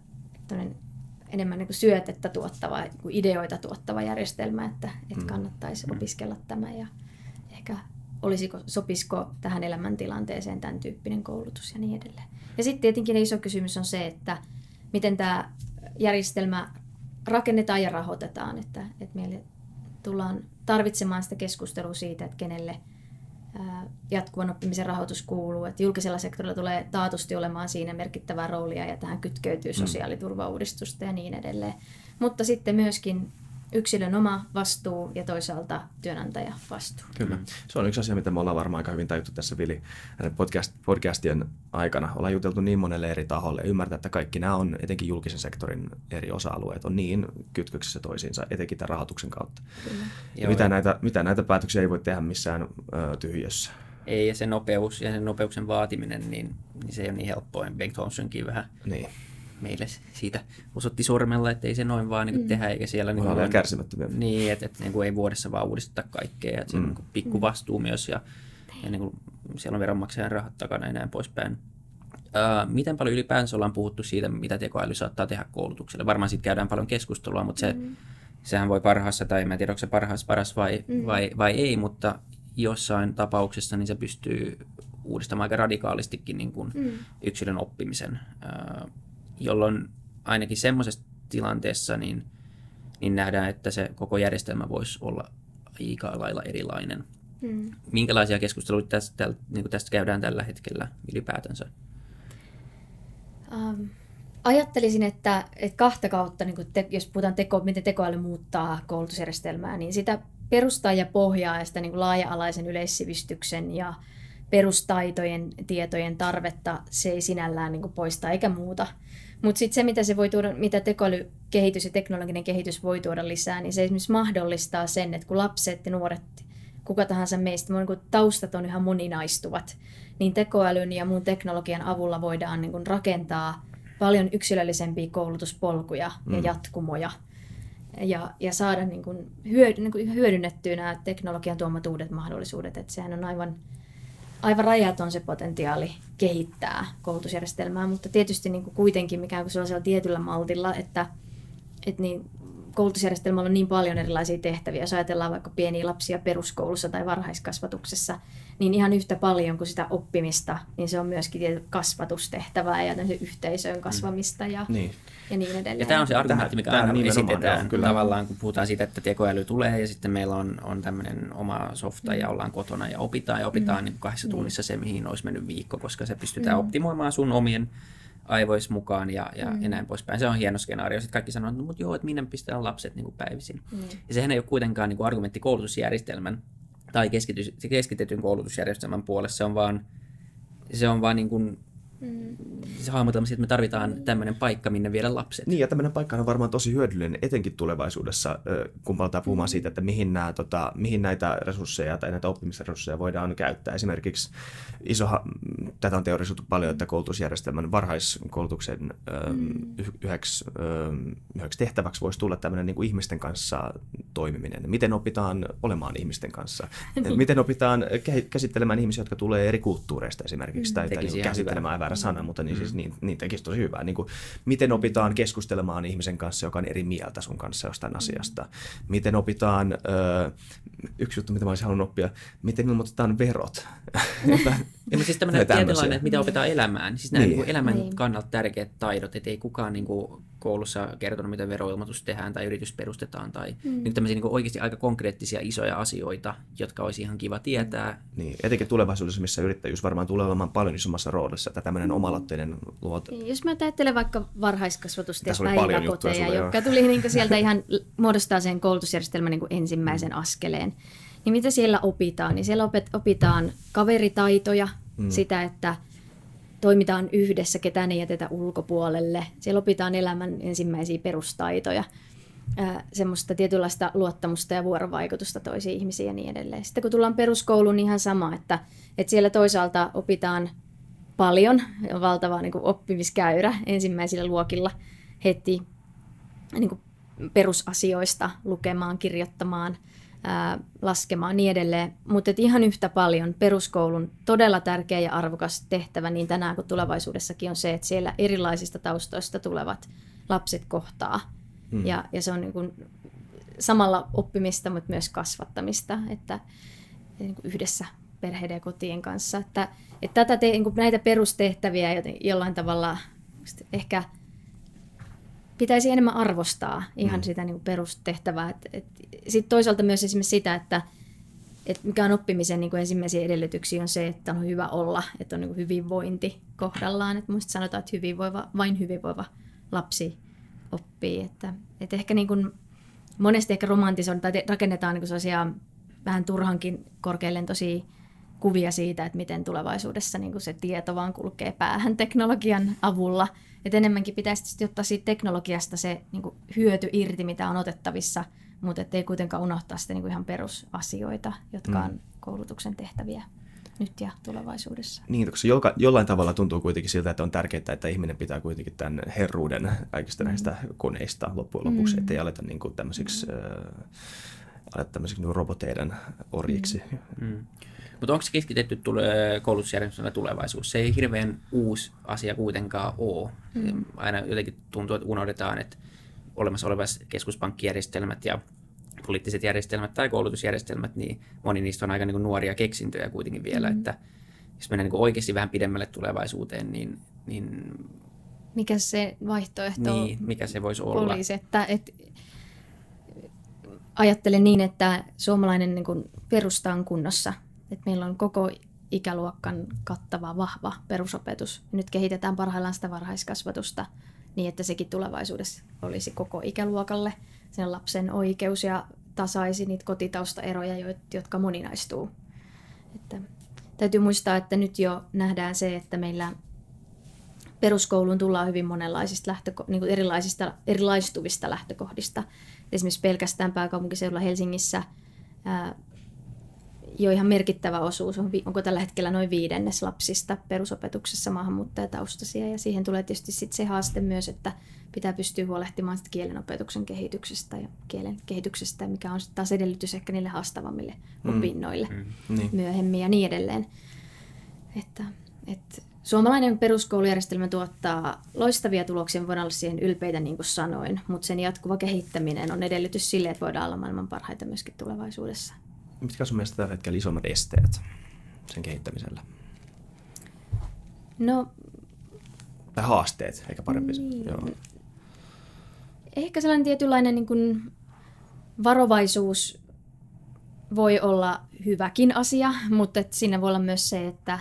enemmän niin kuin syötettä tuottava, niin kuin ideoita tuottava järjestelmä, että, että kannattaisi opiskella tämä ja ehkä olisiko, sopisiko tähän elämäntilanteeseen tämän tyyppinen koulutus ja niin edelleen. Ja sitten tietenkin iso kysymys on se, että miten tämä järjestelmä rakennetaan ja rahoitetaan, että, että meille tullaan tarvitsemaan sitä keskustelua siitä, että kenelle jatkuvan oppimisen rahoitus kuuluu, että julkisella sektorilla tulee taatusti olemaan siinä merkittävää roolia ja tähän kytkeytyy sosiaaliturvauudistusta ja niin edelleen. Mutta sitten myöskin yksilön oma vastuu ja toisaalta työnantaja vastuu. Kyllä. Se on yksi asia, mitä me ollaan varmaan aika hyvin tajuttu tässä Vili podcast, podcastien aikana. Ollaan juteltu niin monelle eri taholle ja ymmärtää, että kaikki nämä on etenkin julkisen sektorin eri osa-alueet on niin kytköksissä toisiinsa, etenkin tämän rahoituksen kautta. Ja mitä, näitä, mitä näitä päätöksiä ei voi tehdä missään ö, tyhjössä. Ei, ja se nopeus ja sen nopeuksen vaatiminen, niin, niin se ei ole niin helppoa. Bengt Holmströmkin vähän niin meille siitä osoitti sormella, että ei se noin vaan niin kuin mm. tehdä, eikä siellä niin kuin, kärsimättömiä. Niin, että, että niin kuin ei vuodessa vaan uudisteta kaikkea, että se mm. on niin pikku vastuu myös ja, ja niin kuin siellä on veronmaksajan rahat takana ja näin poispäin. Uh, miten paljon ylipäänsä ollaan puhuttu siitä, mitä tekoäly saattaa tehdä koulutukselle? Varmaan siitä käydään paljon keskustelua, mutta se, mm. sehän voi parhaassa, tai en tiedä, onko se parhaassa paras vai, mm. vai, vai ei, mutta jossain tapauksessa niin se pystyy uudistamaan aika radikaalistikin niin kuin mm. yksilön oppimisen. Uh, jolloin ainakin semmoisessa tilanteessa niin, niin nähdään, että se koko järjestelmä voisi olla aika lailla erilainen. Hmm. Minkälaisia keskusteluita tästä, niin tästä käydään tällä hetkellä ylipäätänsä? Um, ajattelisin, että, että kahta kautta, niin te, jos puhutaan teko, miten tekoäly muuttaa koulutusjärjestelmää, niin sitä perustaa ja pohjaa ja sitä niin laaja-alaisen yleissivistyksen ja perustaitojen, tietojen tarvetta se ei sinällään niin poista eikä muuta. Mutta sitten se, mitä, se voi tuoda, mitä tekoälykehitys ja teknologinen kehitys voi tuoda lisää, niin se esimerkiksi mahdollistaa sen, että kun lapset ja nuoret, kuka tahansa meistä, niin taustat on ihan moninaistuvat, niin tekoälyn ja muun teknologian avulla voidaan niin kuin rakentaa paljon yksilöllisempiä koulutuspolkuja mm. ja jatkumoja ja, ja saada niin kuin hyödy, niin kuin hyödynnettyä nämä teknologian tuomat uudet mahdollisuudet. Että sehän on aivan Aivan rajaton se potentiaali kehittää koulutusjärjestelmää, mutta tietysti niin kuin kuitenkin mikä on sellaisella tietyllä maltilla, että, että niin, koulutusjärjestelmällä on niin paljon erilaisia tehtäviä. Jos ajatellaan vaikka pieniä lapsia peruskoulussa tai varhaiskasvatuksessa, niin ihan yhtä paljon kuin sitä oppimista, niin se on myöskin kasvatustehtävää ja yhteisöön kasvamista ja niin. ja niin edelleen. Ja tämä on se argumentti, mikä aina esitetään kyllä. Tavallaan, kun puhutaan siitä, että tekoäly tulee ja sitten meillä on, on tämmöinen oma softa mm. ja ollaan kotona ja opitaan ja opitaan mm. niin kahdessa tunnissa se, mihin olisi mennyt viikko, koska se pystytään mm. optimoimaan sun omien aivois mukaan ja, ja, mm. ja näin poispäin. Se on hieno skenaario. Sitten kaikki sanoo, että no, mutta joo, että minne pistetään lapset niin kuin päivisin. Mm. Ja sehän ei ole kuitenkaan niin kuin argumentti koulutusjärjestelmän tai keskitetyn koulutusjärjestelmän puolessa. Se on vaan, se on vaan niin kuin Mm. se hahmotelma siitä, että me tarvitaan tämmöinen paikka, minne viedä lapset. Niin, ja tämmöinen paikka on varmaan tosi hyödyllinen, etenkin tulevaisuudessa, kun palataan puhumaan siitä, että mihin, nämä, tota, mihin näitä resursseja tai näitä oppimisresursseja voidaan käyttää. Esimerkiksi iso, tätä on teorisoitu paljon, että koulutusjärjestelmän varhaiskoulutuksen mm. yhdeksi, yhdeksi tehtäväksi voisi tulla tämmöinen niin kuin ihmisten kanssa toimiminen. Miten opitaan olemaan ihmisten kanssa? Miten opitaan käsittelemään ihmisiä, jotka tulee eri kulttuureista esimerkiksi, mm. tai, tai niin käsittelemään väärä sana, mutta niin, siis, niin, niin tekisi tosi hyvää. Niin kuin, miten opitaan keskustelemaan ihmisen kanssa, joka on eri mieltä sun kanssa jostain asiasta? Miten opitaan, ö, yksi juttu, mitä mä olisin halunnut oppia, miten ilmoitetaan verot? Ja, mutta siis tämmöinen tietynlainen, että mitä opetaan elämään. Niin siis nämä niin. Niin elämän niin. kannalta tärkeät taidot, että ei kukaan niin kuin koulussa kertonut, miten veroilmoitus tehdään tai yritys perustetaan. Tai mm. niin tämmöisiä niin kuin oikeasti aika konkreettisia isoja asioita, jotka olisi ihan kiva tietää. Niin, etenkin tulevaisuudessa, missä yrittäjyys varmaan tulee olemaan paljon isommassa roolissa, että tämmöinen mm. omaloitteinen luot. Jos mä ajattelen vaikka varhaiskasvatusta ja päiväkoteja, jotka tuli niin kuin sieltä ihan muodostaa sen koulutusjärjestelmän niin kuin ensimmäisen mm. askeleen. Niin mitä siellä opitaan? Niin siellä opitaan kaveritaitoja, mm. sitä, että toimitaan yhdessä, ketään ei jätetä ulkopuolelle. Siellä opitaan elämän ensimmäisiä perustaitoja, ää, semmoista tietynlaista luottamusta ja vuorovaikutusta toisiin ihmisiin ja niin edelleen. Sitten kun tullaan peruskouluun, niin ihan sama, että, että siellä toisaalta opitaan paljon, on valtava niin kuin oppimiskäyrä ensimmäisillä luokilla heti niin kuin perusasioista lukemaan, kirjoittamaan, ää, laskemaan niin edelleen. Mutta ihan yhtä paljon peruskoulun todella tärkeä ja arvokas tehtävä niin tänään kuin tulevaisuudessakin on se, että siellä erilaisista taustoista tulevat lapset kohtaa. Hmm. Ja, ja se on niin kuin samalla oppimista, mutta myös kasvattamista, että niin kuin yhdessä perheiden ja kotien kanssa. Että, että tätä te, niin kuin näitä perustehtäviä joten, jollain tavalla ehkä pitäisi enemmän arvostaa ihan mm. sitä niin kuin perustehtävää. Sitten toisaalta myös esimerkiksi sitä, että et mikä on oppimisen niin kuin ensimmäisiä edellytyksiä on se, että on hyvä olla, että on niin kuin hyvinvointi kohdallaan. Et muista sanotaan, että hyvinvoiva, vain hyvinvoiva lapsi oppii. Että, et ehkä niin kuin monesti ehkä romantisoidaan tai rakennetaan niin kuin sellaisia vähän turhankin korkealentoisia kuvia siitä, että miten tulevaisuudessa niin kuin se tieto vaan kulkee päähän teknologian avulla. Et enemmänkin pitäisi ottaa siitä teknologiasta se niin kuin hyöty irti, mitä on otettavissa, mutta ei kuitenkaan unohtaa sitä niin kuin ihan perusasioita, jotka on mm. koulutuksen tehtäviä nyt ja tulevaisuudessa. Niin, koska jo, jollain tavalla tuntuu kuitenkin siltä, että on tärkeää, että ihminen pitää kuitenkin tämän herruuden kaikista mm. näistä koneista loppujen lopuksi, mm. ettei aleta niin kuin tämmöisiksi, mm. äh, aleta tämmöisiksi niin kuin roboteiden orjiksi. Mm. Mm. Mutta onko se keskitetty tule- koulutusjärjestelmä tulevaisuus? Se ei hirveän uusi asia kuitenkaan ole. Mm. Aina jotenkin tuntuu, että unohdetaan, että olemassa olevat keskuspankkijärjestelmät ja poliittiset järjestelmät tai koulutusjärjestelmät, niin moni niistä on aika niin kuin nuoria keksintöjä kuitenkin vielä. Mm. Että jos mennään niin kuin oikeasti vähän pidemmälle tulevaisuuteen, niin... niin mikä se vaihtoehto niin, mikä se voisi olla? Olisi, että, että ajattelen niin, että suomalainen niin kuin perusta on kunnossa. Että meillä on koko ikäluokan kattava, vahva perusopetus. Nyt kehitetään parhaillaan sitä varhaiskasvatusta niin, että sekin tulevaisuudessa olisi koko ikäluokalle. Sen lapsen oikeus ja tasaisi niitä kotitaustaeroja, jotka moninaistuu. Että täytyy muistaa, että nyt jo nähdään se, että meillä peruskouluun tullaan hyvin monenlaisista lähtöko- niin kuin erilaisista, erilaistuvista lähtökohdista. Esimerkiksi pelkästään pääkaupunkiseudulla Helsingissä ää, jo ihan merkittävä osuus, on, onko tällä hetkellä noin viidennes lapsista perusopetuksessa maahanmuuttajataustaisia, ja siihen tulee tietysti sit se haaste myös, että pitää pystyä huolehtimaan sit kielenopetuksen kehityksestä ja kielen kehityksestä, mikä on sitten taas edellytys ehkä niille haastavammille mm. opinnoille mm. Niin. myöhemmin ja niin edelleen. Että, että suomalainen peruskoulujärjestelmä tuottaa loistavia tuloksia, me voidaan olla siihen ylpeitä niin kuin sanoin, mutta sen jatkuva kehittäminen on edellytys sille, että voidaan olla maailman parhaita myöskin tulevaisuudessa. Mitkä on sun mielestä tällä hetkellä isommat esteet sen kehittämisellä? No, tai haasteet, eikä parempi. Niin. Joo. Ehkä sellainen tietynlainen niin kuin varovaisuus voi olla hyväkin asia, mutta että siinä voi olla myös se, että,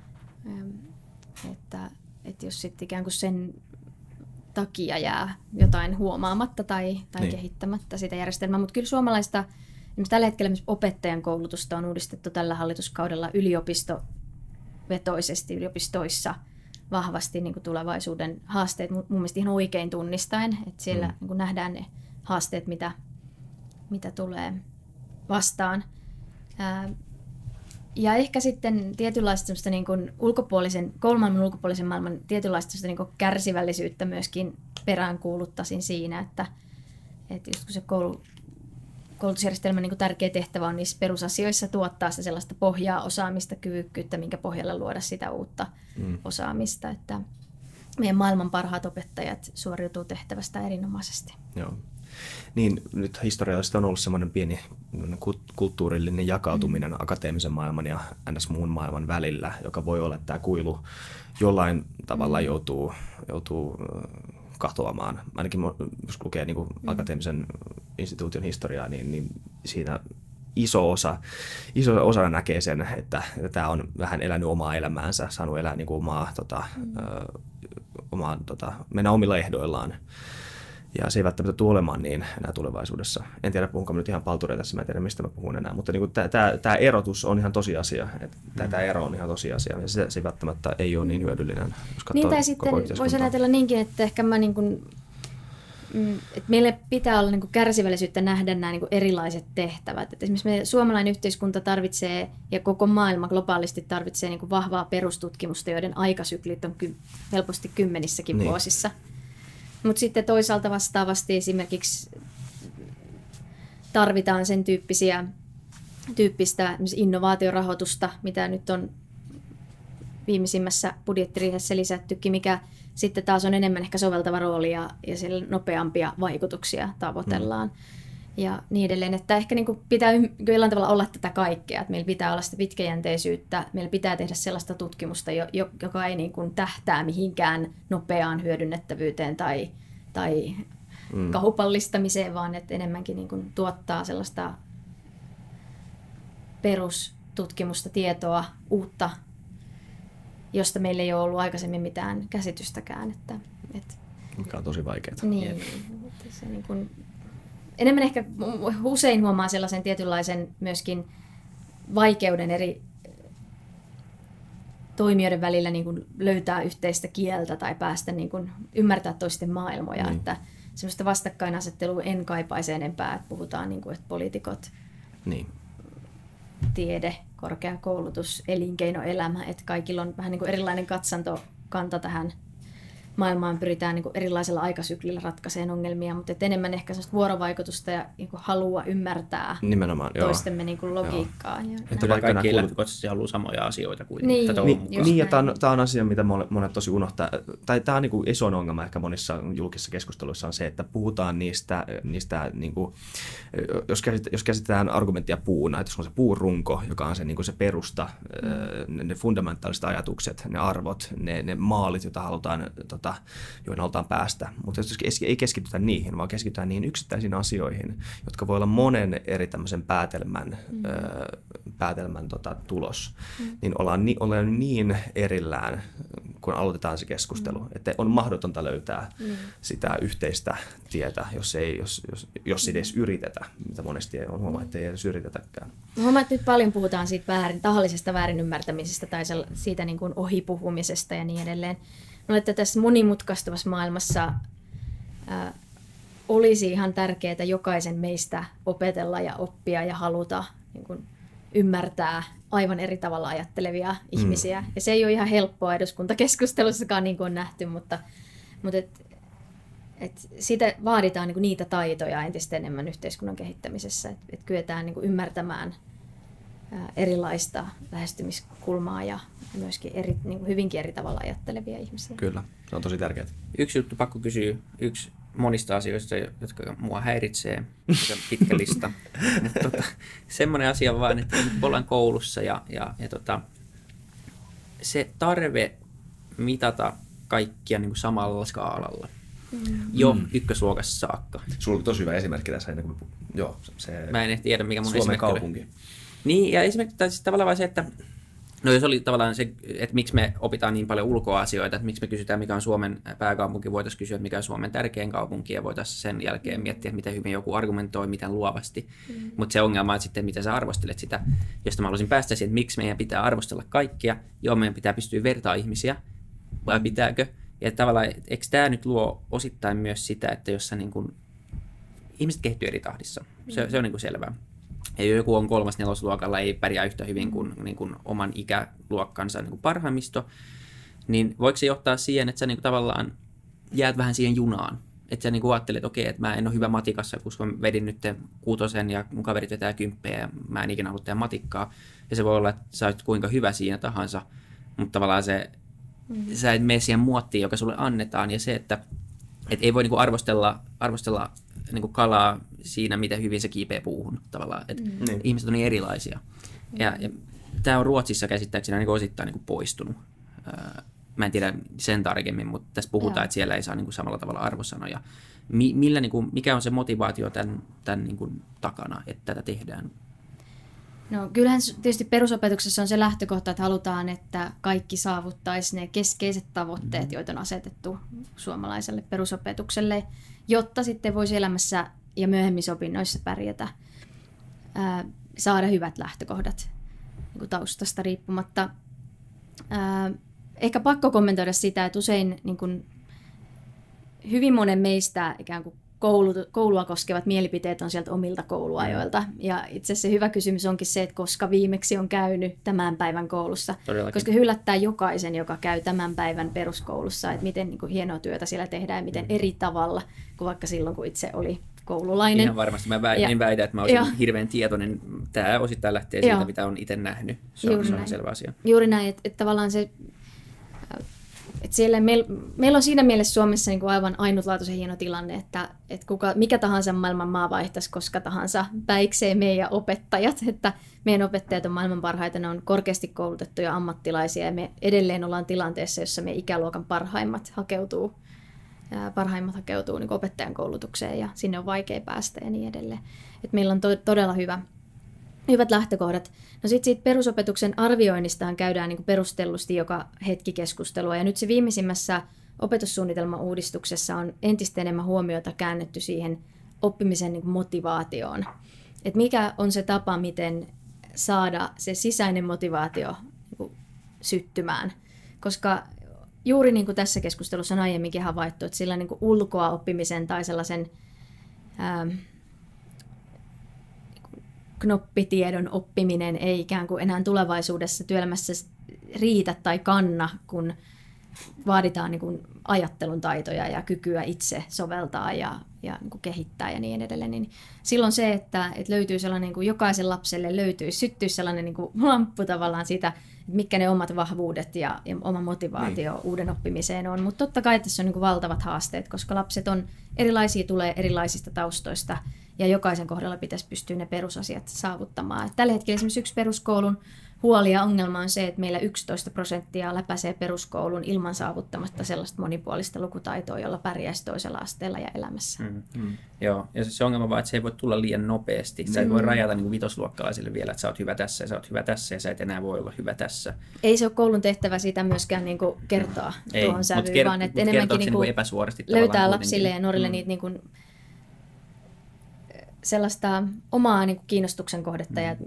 että, että jos sitten ikään kuin sen takia jää jotain huomaamatta tai, tai niin. kehittämättä sitä järjestelmää, mutta kyllä suomalaista tällä hetkellä opettajan koulutusta on uudistettu tällä hallituskaudella yliopistovetoisesti yliopistoissa vahvasti niin kuin tulevaisuuden haasteet, mun mielestä ihan oikein tunnistaen, että siellä mm. niin kuin nähdään ne haasteet, mitä, mitä tulee vastaan. Ää, ja ehkä sitten tietynlaista niin kuin ulkopuolisen, koulumaailman ulkopuolisen maailman tietynlaista niin kuin kärsivällisyyttä myöskin peräänkuuluttaisin siinä, että, että just kun se koulu koulutusjärjestelmän niin kuin tärkeä tehtävä on niissä perusasioissa tuottaa sitä sellaista pohjaa, osaamista, kyvykkyyttä, minkä pohjalle luoda sitä uutta mm. osaamista. Että, meidän maailman parhaat opettajat suoriutuu tehtävästä erinomaisesti. Joo. Niin, nyt historiallisesti on ollut semmoinen pieni kulttuurillinen jakautuminen mm. akateemisen maailman ja ns. Muun maailman välillä, joka voi olla, että tämä kuilu jollain tavalla joutuu, joutuu katoamaan. Ainakin jos lukee niin kuin mm. akateemisen instituution historiaa, niin, niin siinä iso osa, iso osa näkee sen, että, että tämä on vähän elänyt omaa elämäänsä, saanut elää niin kuin omaa, tota, mm. ö, omaa tota, mennä omilla ehdoillaan. Ja se ei välttämättä tule olemaan niin enää tulevaisuudessa. En tiedä, puhunko nyt ihan palturia tässä, mä en tiedä, mistä mä puhun enää. Mutta niin tämä erotus on ihan tosiasia. Tämä mm. ero on ihan tosiasia. Ja se, se välttämättä ei ole niin hyödyllinen, jos katsoo niin, tai sitten voisi ajatella niinkin, että ehkä mä niin kuin, että meille pitää olla niin kuin kärsivällisyyttä nähdä nämä niin kuin erilaiset tehtävät. Että esimerkiksi me, suomalainen yhteiskunta tarvitsee, ja koko maailma globaalisti tarvitsee niin kuin vahvaa perustutkimusta, joiden aikasyklit on ky- helposti kymmenissäkin niin. vuosissa. Mutta sitten toisaalta vastaavasti esimerkiksi tarvitaan sen tyyppisiä, tyyppistä innovaatiorahoitusta, mitä nyt on viimeisimmässä budjettiriihessä lisättykin, mikä sitten taas on enemmän ehkä soveltava rooli ja, ja siellä nopeampia vaikutuksia tavoitellaan. Mm. Ja niin edelleen, että ehkä niin kuin pitää jollain tavalla olla tätä kaikkea, että meillä pitää olla sitä pitkäjänteisyyttä, meillä pitää tehdä sellaista tutkimusta, joka ei niin kuin tähtää mihinkään nopeaan hyödynnettävyyteen tai, tai mm. kaupallistamiseen, vaan että enemmänkin niin kuin tuottaa sellaista perustutkimusta, tietoa, uutta, josta meillä ei ole ollut aikaisemmin mitään käsitystäkään. Että, että, mikä on tosi vaikeaa. Niin, että se niin kuin, enemmän ehkä usein huomaa sellaisen tietynlaisen myöskin vaikeuden eri toimijoiden välillä niin kuin löytää yhteistä kieltä tai päästä niin kuin ymmärtää toisten maailmoja. Niin. Että semmoista vastakkainasettelua en kaipaisi enempää, että puhutaan niin kuin, että poliitikot, niin. tiede, korkeakoulutus, elinkeinoelämä, että kaikilla on vähän niin kuin erilainen katsantokanta tähän maailmaan, pyritään niin kuin erilaisella aikasyklillä ratkaiseen ongelmia, mutta enemmän ehkä sellaista vuorovaikutusta ja niin kuin halua ymmärtää nimenomaan, toistemme niin kuin logiikkaa. Ja, että ja kaikki lähtökohtaisesti haluaa samoja asioita kuitenkin. Niin, niin, niin ja tämä on, tämä on asia, mitä monet tosi unohtaa. Tai tämä on niin kuin iso ongelma ehkä monissa julkisissa keskusteluissa on se, että puhutaan niistä, niistä niin kuin, jos, käsitetään, jos käsitetään argumenttia puuna, että jos on se puurunko, joka on se, niin kuin se perusta, mm. ne, ne fundamentaaliset ajatukset, ne arvot, ne, ne maalit, joita halutaan tota, joihin halutaan päästä. Mutta jos ei keskitytä niihin, vaan keskitytään niihin yksittäisiin asioihin, jotka voi olla monen eri tämmöisen päätelmän, mm. ö, päätelmän tota, tulos, mm. niin ollaan, ni, ollaan niin erillään, kun aloitetaan se keskustelu, mm. että on mahdotonta löytää mm. sitä yhteistä tietä, jos ei jos, jos, jos ei edes yritetä, mitä monesti on huomaa, että ei edes yritetäkään. Huomaan, että nyt paljon puhutaan siitä väärin, tahallisesta väärinymmärtämisestä tai siitä niin kuin ohipuhumisesta ja niin edelleen. Että tässä monimutkaistuvassa maailmassa ää, olisi ihan tärkeää jokaisen meistä opetella ja oppia ja haluta niin kuin, ymmärtää aivan eri tavalla ajattelevia mm. ihmisiä. Ja se ei ole ihan helppoa eduskuntakeskustelussakaan, niin kuin on nähty, mutta, mutta et, et sitä vaaditaan niin kuin niitä taitoja entistä enemmän yhteiskunnan kehittämisessä, että et kyetään niin kuin ymmärtämään erilaista lähestymiskulmaa ja myöskin eri, niin kuin hyvinkin eri tavalla ajattelevia ihmisiä. Kyllä, se on tosi tärkeää. Yksi juttu pakko kysyä, yksi monista asioista, jotka mua häiritsee, se on pitkä lista. tota, semmoinen asia vaan, että ollaan koulussa ja, ja, ja tota, se tarve mitata kaikkia niin kuin samalla skaalalla. Mm. Jo mm. ykkösluokassa saakka. Sulla oli tosi hyvä esimerkki tässä ennen kuin me... Joo, se... Mä en tiedä, mikä mun Suomen esimerkki kaupunki. Oli. Niin, ja esimerkiksi siis tavallaan vaan se, että no jos oli tavallaan se, että miksi me opitaan niin paljon ulkoasioita, että miksi me kysytään, mikä on Suomen pääkaupunki, voitaisiin kysyä, mikä on Suomen tärkein kaupunki, ja voitaisiin sen jälkeen miettiä, miten hyvin joku argumentoi, miten luovasti. Mm. Mutta se ongelma on sitten, miten sä arvostelet sitä, josta mä haluaisin päästä siihen, että miksi meidän pitää arvostella kaikkia, joo, meidän pitää pystyä vertaa ihmisiä, vai pitääkö? Ja tavallaan, eikö tämä nyt luo osittain myös sitä, että jos sä niin kun, ihmiset kehittyy eri tahdissa, se, se on niin kuin selvää. Ja joku on kolmas nelosluokalla, ei pärjää yhtä hyvin kuin, niin kuin oman ikäluokkansa niin kuin parhaimmisto, niin voiko se johtaa siihen, että sä niin kuin tavallaan jäät vähän siihen junaan? Että sä niin kuin ajattelet, että okei, että mä en ole hyvä matikassa, koska mä vedin nyt kuutosen ja mun kaverit vetää kymppejä ja mä en ikinä halua tehdä matikkaa. Ja se voi olla, että sä oot kuinka hyvä siinä tahansa, mutta tavallaan se mm. sä et mene siihen muottiin, joka sulle annetaan, ja se, että et ei voi niinku arvostella, arvostella niinku kalaa siinä, miten hyvin se kiipeää puuhun tavallaan. Et mm. ihmiset on niin erilaisia. Mm. Ja, ja tämä on Ruotsissa käsittääkseni niin osittain niin poistunut. Mä en tiedä sen tarkemmin, mutta tässä puhutaan, Joo. että siellä ei saa niin samalla tavalla arvosanoja. Millä, niin kuin, mikä on se motivaatio tämän, tämän niin kuin takana, että tätä tehdään? No kyllähän tietysti perusopetuksessa on se lähtökohta, että halutaan, että kaikki saavuttaisi ne keskeiset tavoitteet, mm-hmm. joita on asetettu suomalaiselle perusopetukselle, jotta sitten voisi elämässä ja myöhemmissä opinnoissa pärjätä, ää, saada hyvät lähtökohdat niin kuin taustasta riippumatta. Ää, ehkä pakko kommentoida sitä, että usein niin kuin, hyvin monen meistä ikään kuin koulu, koulua koskevat mielipiteet on sieltä omilta kouluajoilta. Ja itse asiassa hyvä kysymys onkin se, että koska viimeksi on käynyt tämän päivän koulussa. Todellakin. Koska yllättää jokaisen, joka käy tämän päivän peruskoulussa, että miten niin kuin, hienoa työtä siellä tehdään ja miten eri tavalla kuin vaikka silloin, kun itse oli koululainen. Ihan varmasti. Mä väitän, ja, väitän että mä olisin ja, hirveän tietoinen. Tämä osittain lähtee siitä, ja, mitä on itse nähnyt. Se on, se on selvä asia. Juuri näin, että, että tavallaan se... Et siellä meillä, meillä on siinä mielessä Suomessa niin kuin aivan ainutlaatuisen hieno tilanne, että, että kuka, mikä tahansa maailman maa vaihtaisi koska tahansa päikseen meidän opettajat. Että meidän opettajat on maailman parhaita, ne on korkeasti koulutettuja ammattilaisia ja me edelleen ollaan tilanteessa, jossa meidän ikäluokan parhaimmat hakeutuu, ää, parhaimmat hakeutuu niin kuin opettajan koulutukseen ja sinne on vaikea päästä ja niin edelleen. Et meillä on to, todella hyvä. Hyvät lähtökohdat. No sitten siitä perusopetuksen arvioinnistahan käydään niin kuin perustellusti joka hetki keskustelua. Ja nyt se viimeisimmässä opetussuunnitelma-uudistuksessa on entistä enemmän huomiota käännetty siihen oppimisen niin kuin motivaatioon. Et mikä on se tapa, miten saada se sisäinen motivaatio niin kuin syttymään. Koska juuri niin kuin tässä keskustelussa on aiemminkin havaittu, että sillä niin kuin ulkoa oppimisen tai sellaisen... Ää, knoppitiedon oppiminen ei ikään kuin enää tulevaisuudessa työelämässä riitä tai kanna, kun vaaditaan niin kuin ajattelun taitoja ja kykyä itse soveltaa ja, ja niin kuin kehittää ja niin edelleen. Niin silloin se, että, että löytyy sellainen, niin kuin jokaisen lapselle löytyy, syttyy sellainen niin kuin lamppu tavallaan siitä, että mitkä ne omat vahvuudet ja, ja oma motivaatio niin. uuden oppimiseen on. Mutta totta kai tässä on niin kuin valtavat haasteet, koska lapset on erilaisia, tulee erilaisista taustoista, ja jokaisen kohdalla pitäisi pystyä ne perusasiat saavuttamaan. Et tällä hetkellä esimerkiksi yksi peruskoulun huoli ja ongelma on se, että meillä yksitoista prosenttia läpäisee peruskoulun ilman saavuttamatta sellaista monipuolista lukutaitoa, jolla pärjäisi toisella asteella ja elämässä. Mm, mm. Joo, ja se ongelma vaan, että se ei voi tulla liian nopeasti. Sä et mm. voi rajata niin kuin vitosluokkalaisille vielä, että sä oot hyvä tässä ja sä oot hyvä tässä ja sä et enää voi olla hyvä tässä. Ei se ole koulun tehtävä sitä myöskään niin kuin kertoa ei, tuohon sävyyn, ker- vaan että enemmänkin niin kuin epäsuorasti löytää lapsille ja nuorille mm. niitä... Niin kuin sellaista omaa niin kuin kiinnostuksen kohdetta mm. ja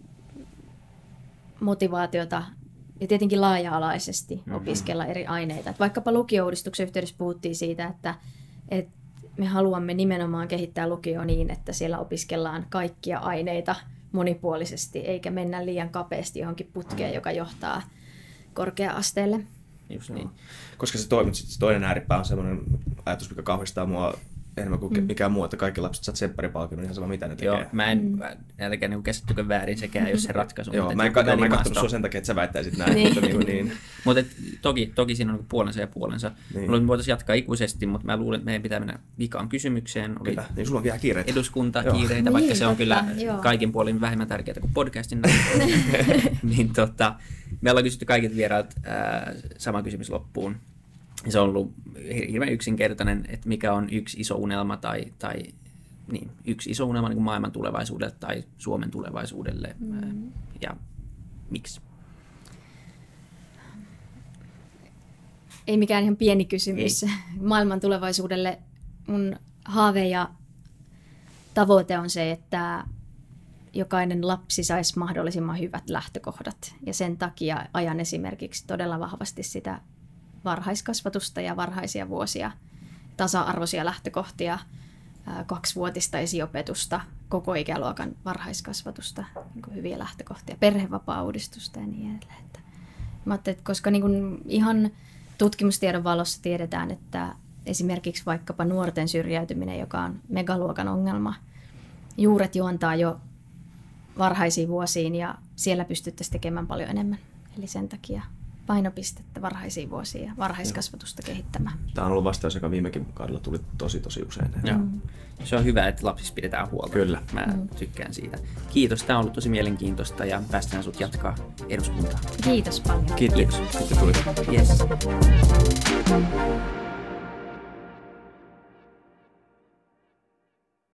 motivaatiota ja tietenkin laaja-alaisesti mm-hmm. opiskella eri aineita. Et vaikkapa lukio-uudistuksen yhteydessä puhuttiin siitä, että, että me haluamme nimenomaan kehittää lukioa niin, että siellä opiskellaan kaikkia aineita monipuolisesti, eikä mennä liian kapeasti johonkin putkeen, joka johtaa korkea-asteelle. Just niin. Koska se, toimi, se toinen ääripää on sellainen ajatus, mikä kauhistaa mua enemmän kuin mm. mikään muu, että kaikki lapset saa tsempparipalkinnon, ihan sama mitä ne tekee. Joo, mä en, mm. älkää niin käsittykö väärin sekään, jos se ratkaisu. Joo, mä en katsonut sua sen takia, että sä väittäisit näin. niin. Mutta, niin, niin. mutta toki, toki siinä on puolensa ja puolensa. Niin. Me voitaisiin jatkaa ikuisesti, mutta mä luulen, että meidän pitää mennä vikaan kysymykseen. Oli kyllä, niin sulla on vielä kiireitä. Eduskuntakiireitä, vaikka niin, se on kyllä joo. kaikin puolin vähemmän tärkeää kuin podcastin. niin, tota, me ollaan kysytty kaikilta vieraat äh, sama kysymys loppuun. Se on ollut hirveän yksinkertainen, että mikä on yksi iso unelma tai, tai niin, yksi iso unelma niin kuin maailman tulevaisuudelle tai Suomen tulevaisuudelle mm. ja miksi? Ei mikään ihan pieni kysymys. Ei. Maailman tulevaisuudelle mun haave ja tavoite on se, että jokainen lapsi saisi mahdollisimman hyvät lähtökohdat ja sen takia ajan esimerkiksi todella vahvasti sitä varhaiskasvatusta ja varhaisia vuosia, tasa-arvoisia lähtökohtia, kaksivuotista esiopetusta, koko ikäluokan varhaiskasvatusta, niin hyviä lähtökohtia, perhevapaa-uudistusta ja niin edelleen. Mä ajattelin, että koska niin kuin ihan tutkimustiedon valossa tiedetään, että esimerkiksi vaikkapa nuorten syrjäytyminen, joka on megaluokan ongelma, juuret juontaa jo varhaisiin vuosiin ja siellä pystyttäisiin tekemään paljon enemmän. Eli sen takia painopistettä varhaisiin vuosiin ja varhaiskasvatusta kehittämään. Tämä on ollut vastaus, joka viimekin kaudella tuli tosi tosi usein. Mm. Se on hyvä, että lapsista pidetään huolta. Kyllä. Mä mm. tykkään siitä. Kiitos, tämä on ollut tosi mielenkiintoista ja päästään sut jatkaa eduskuntaa. Kiitos paljon. Kiitos. Kiitos. Kiitos. Yes.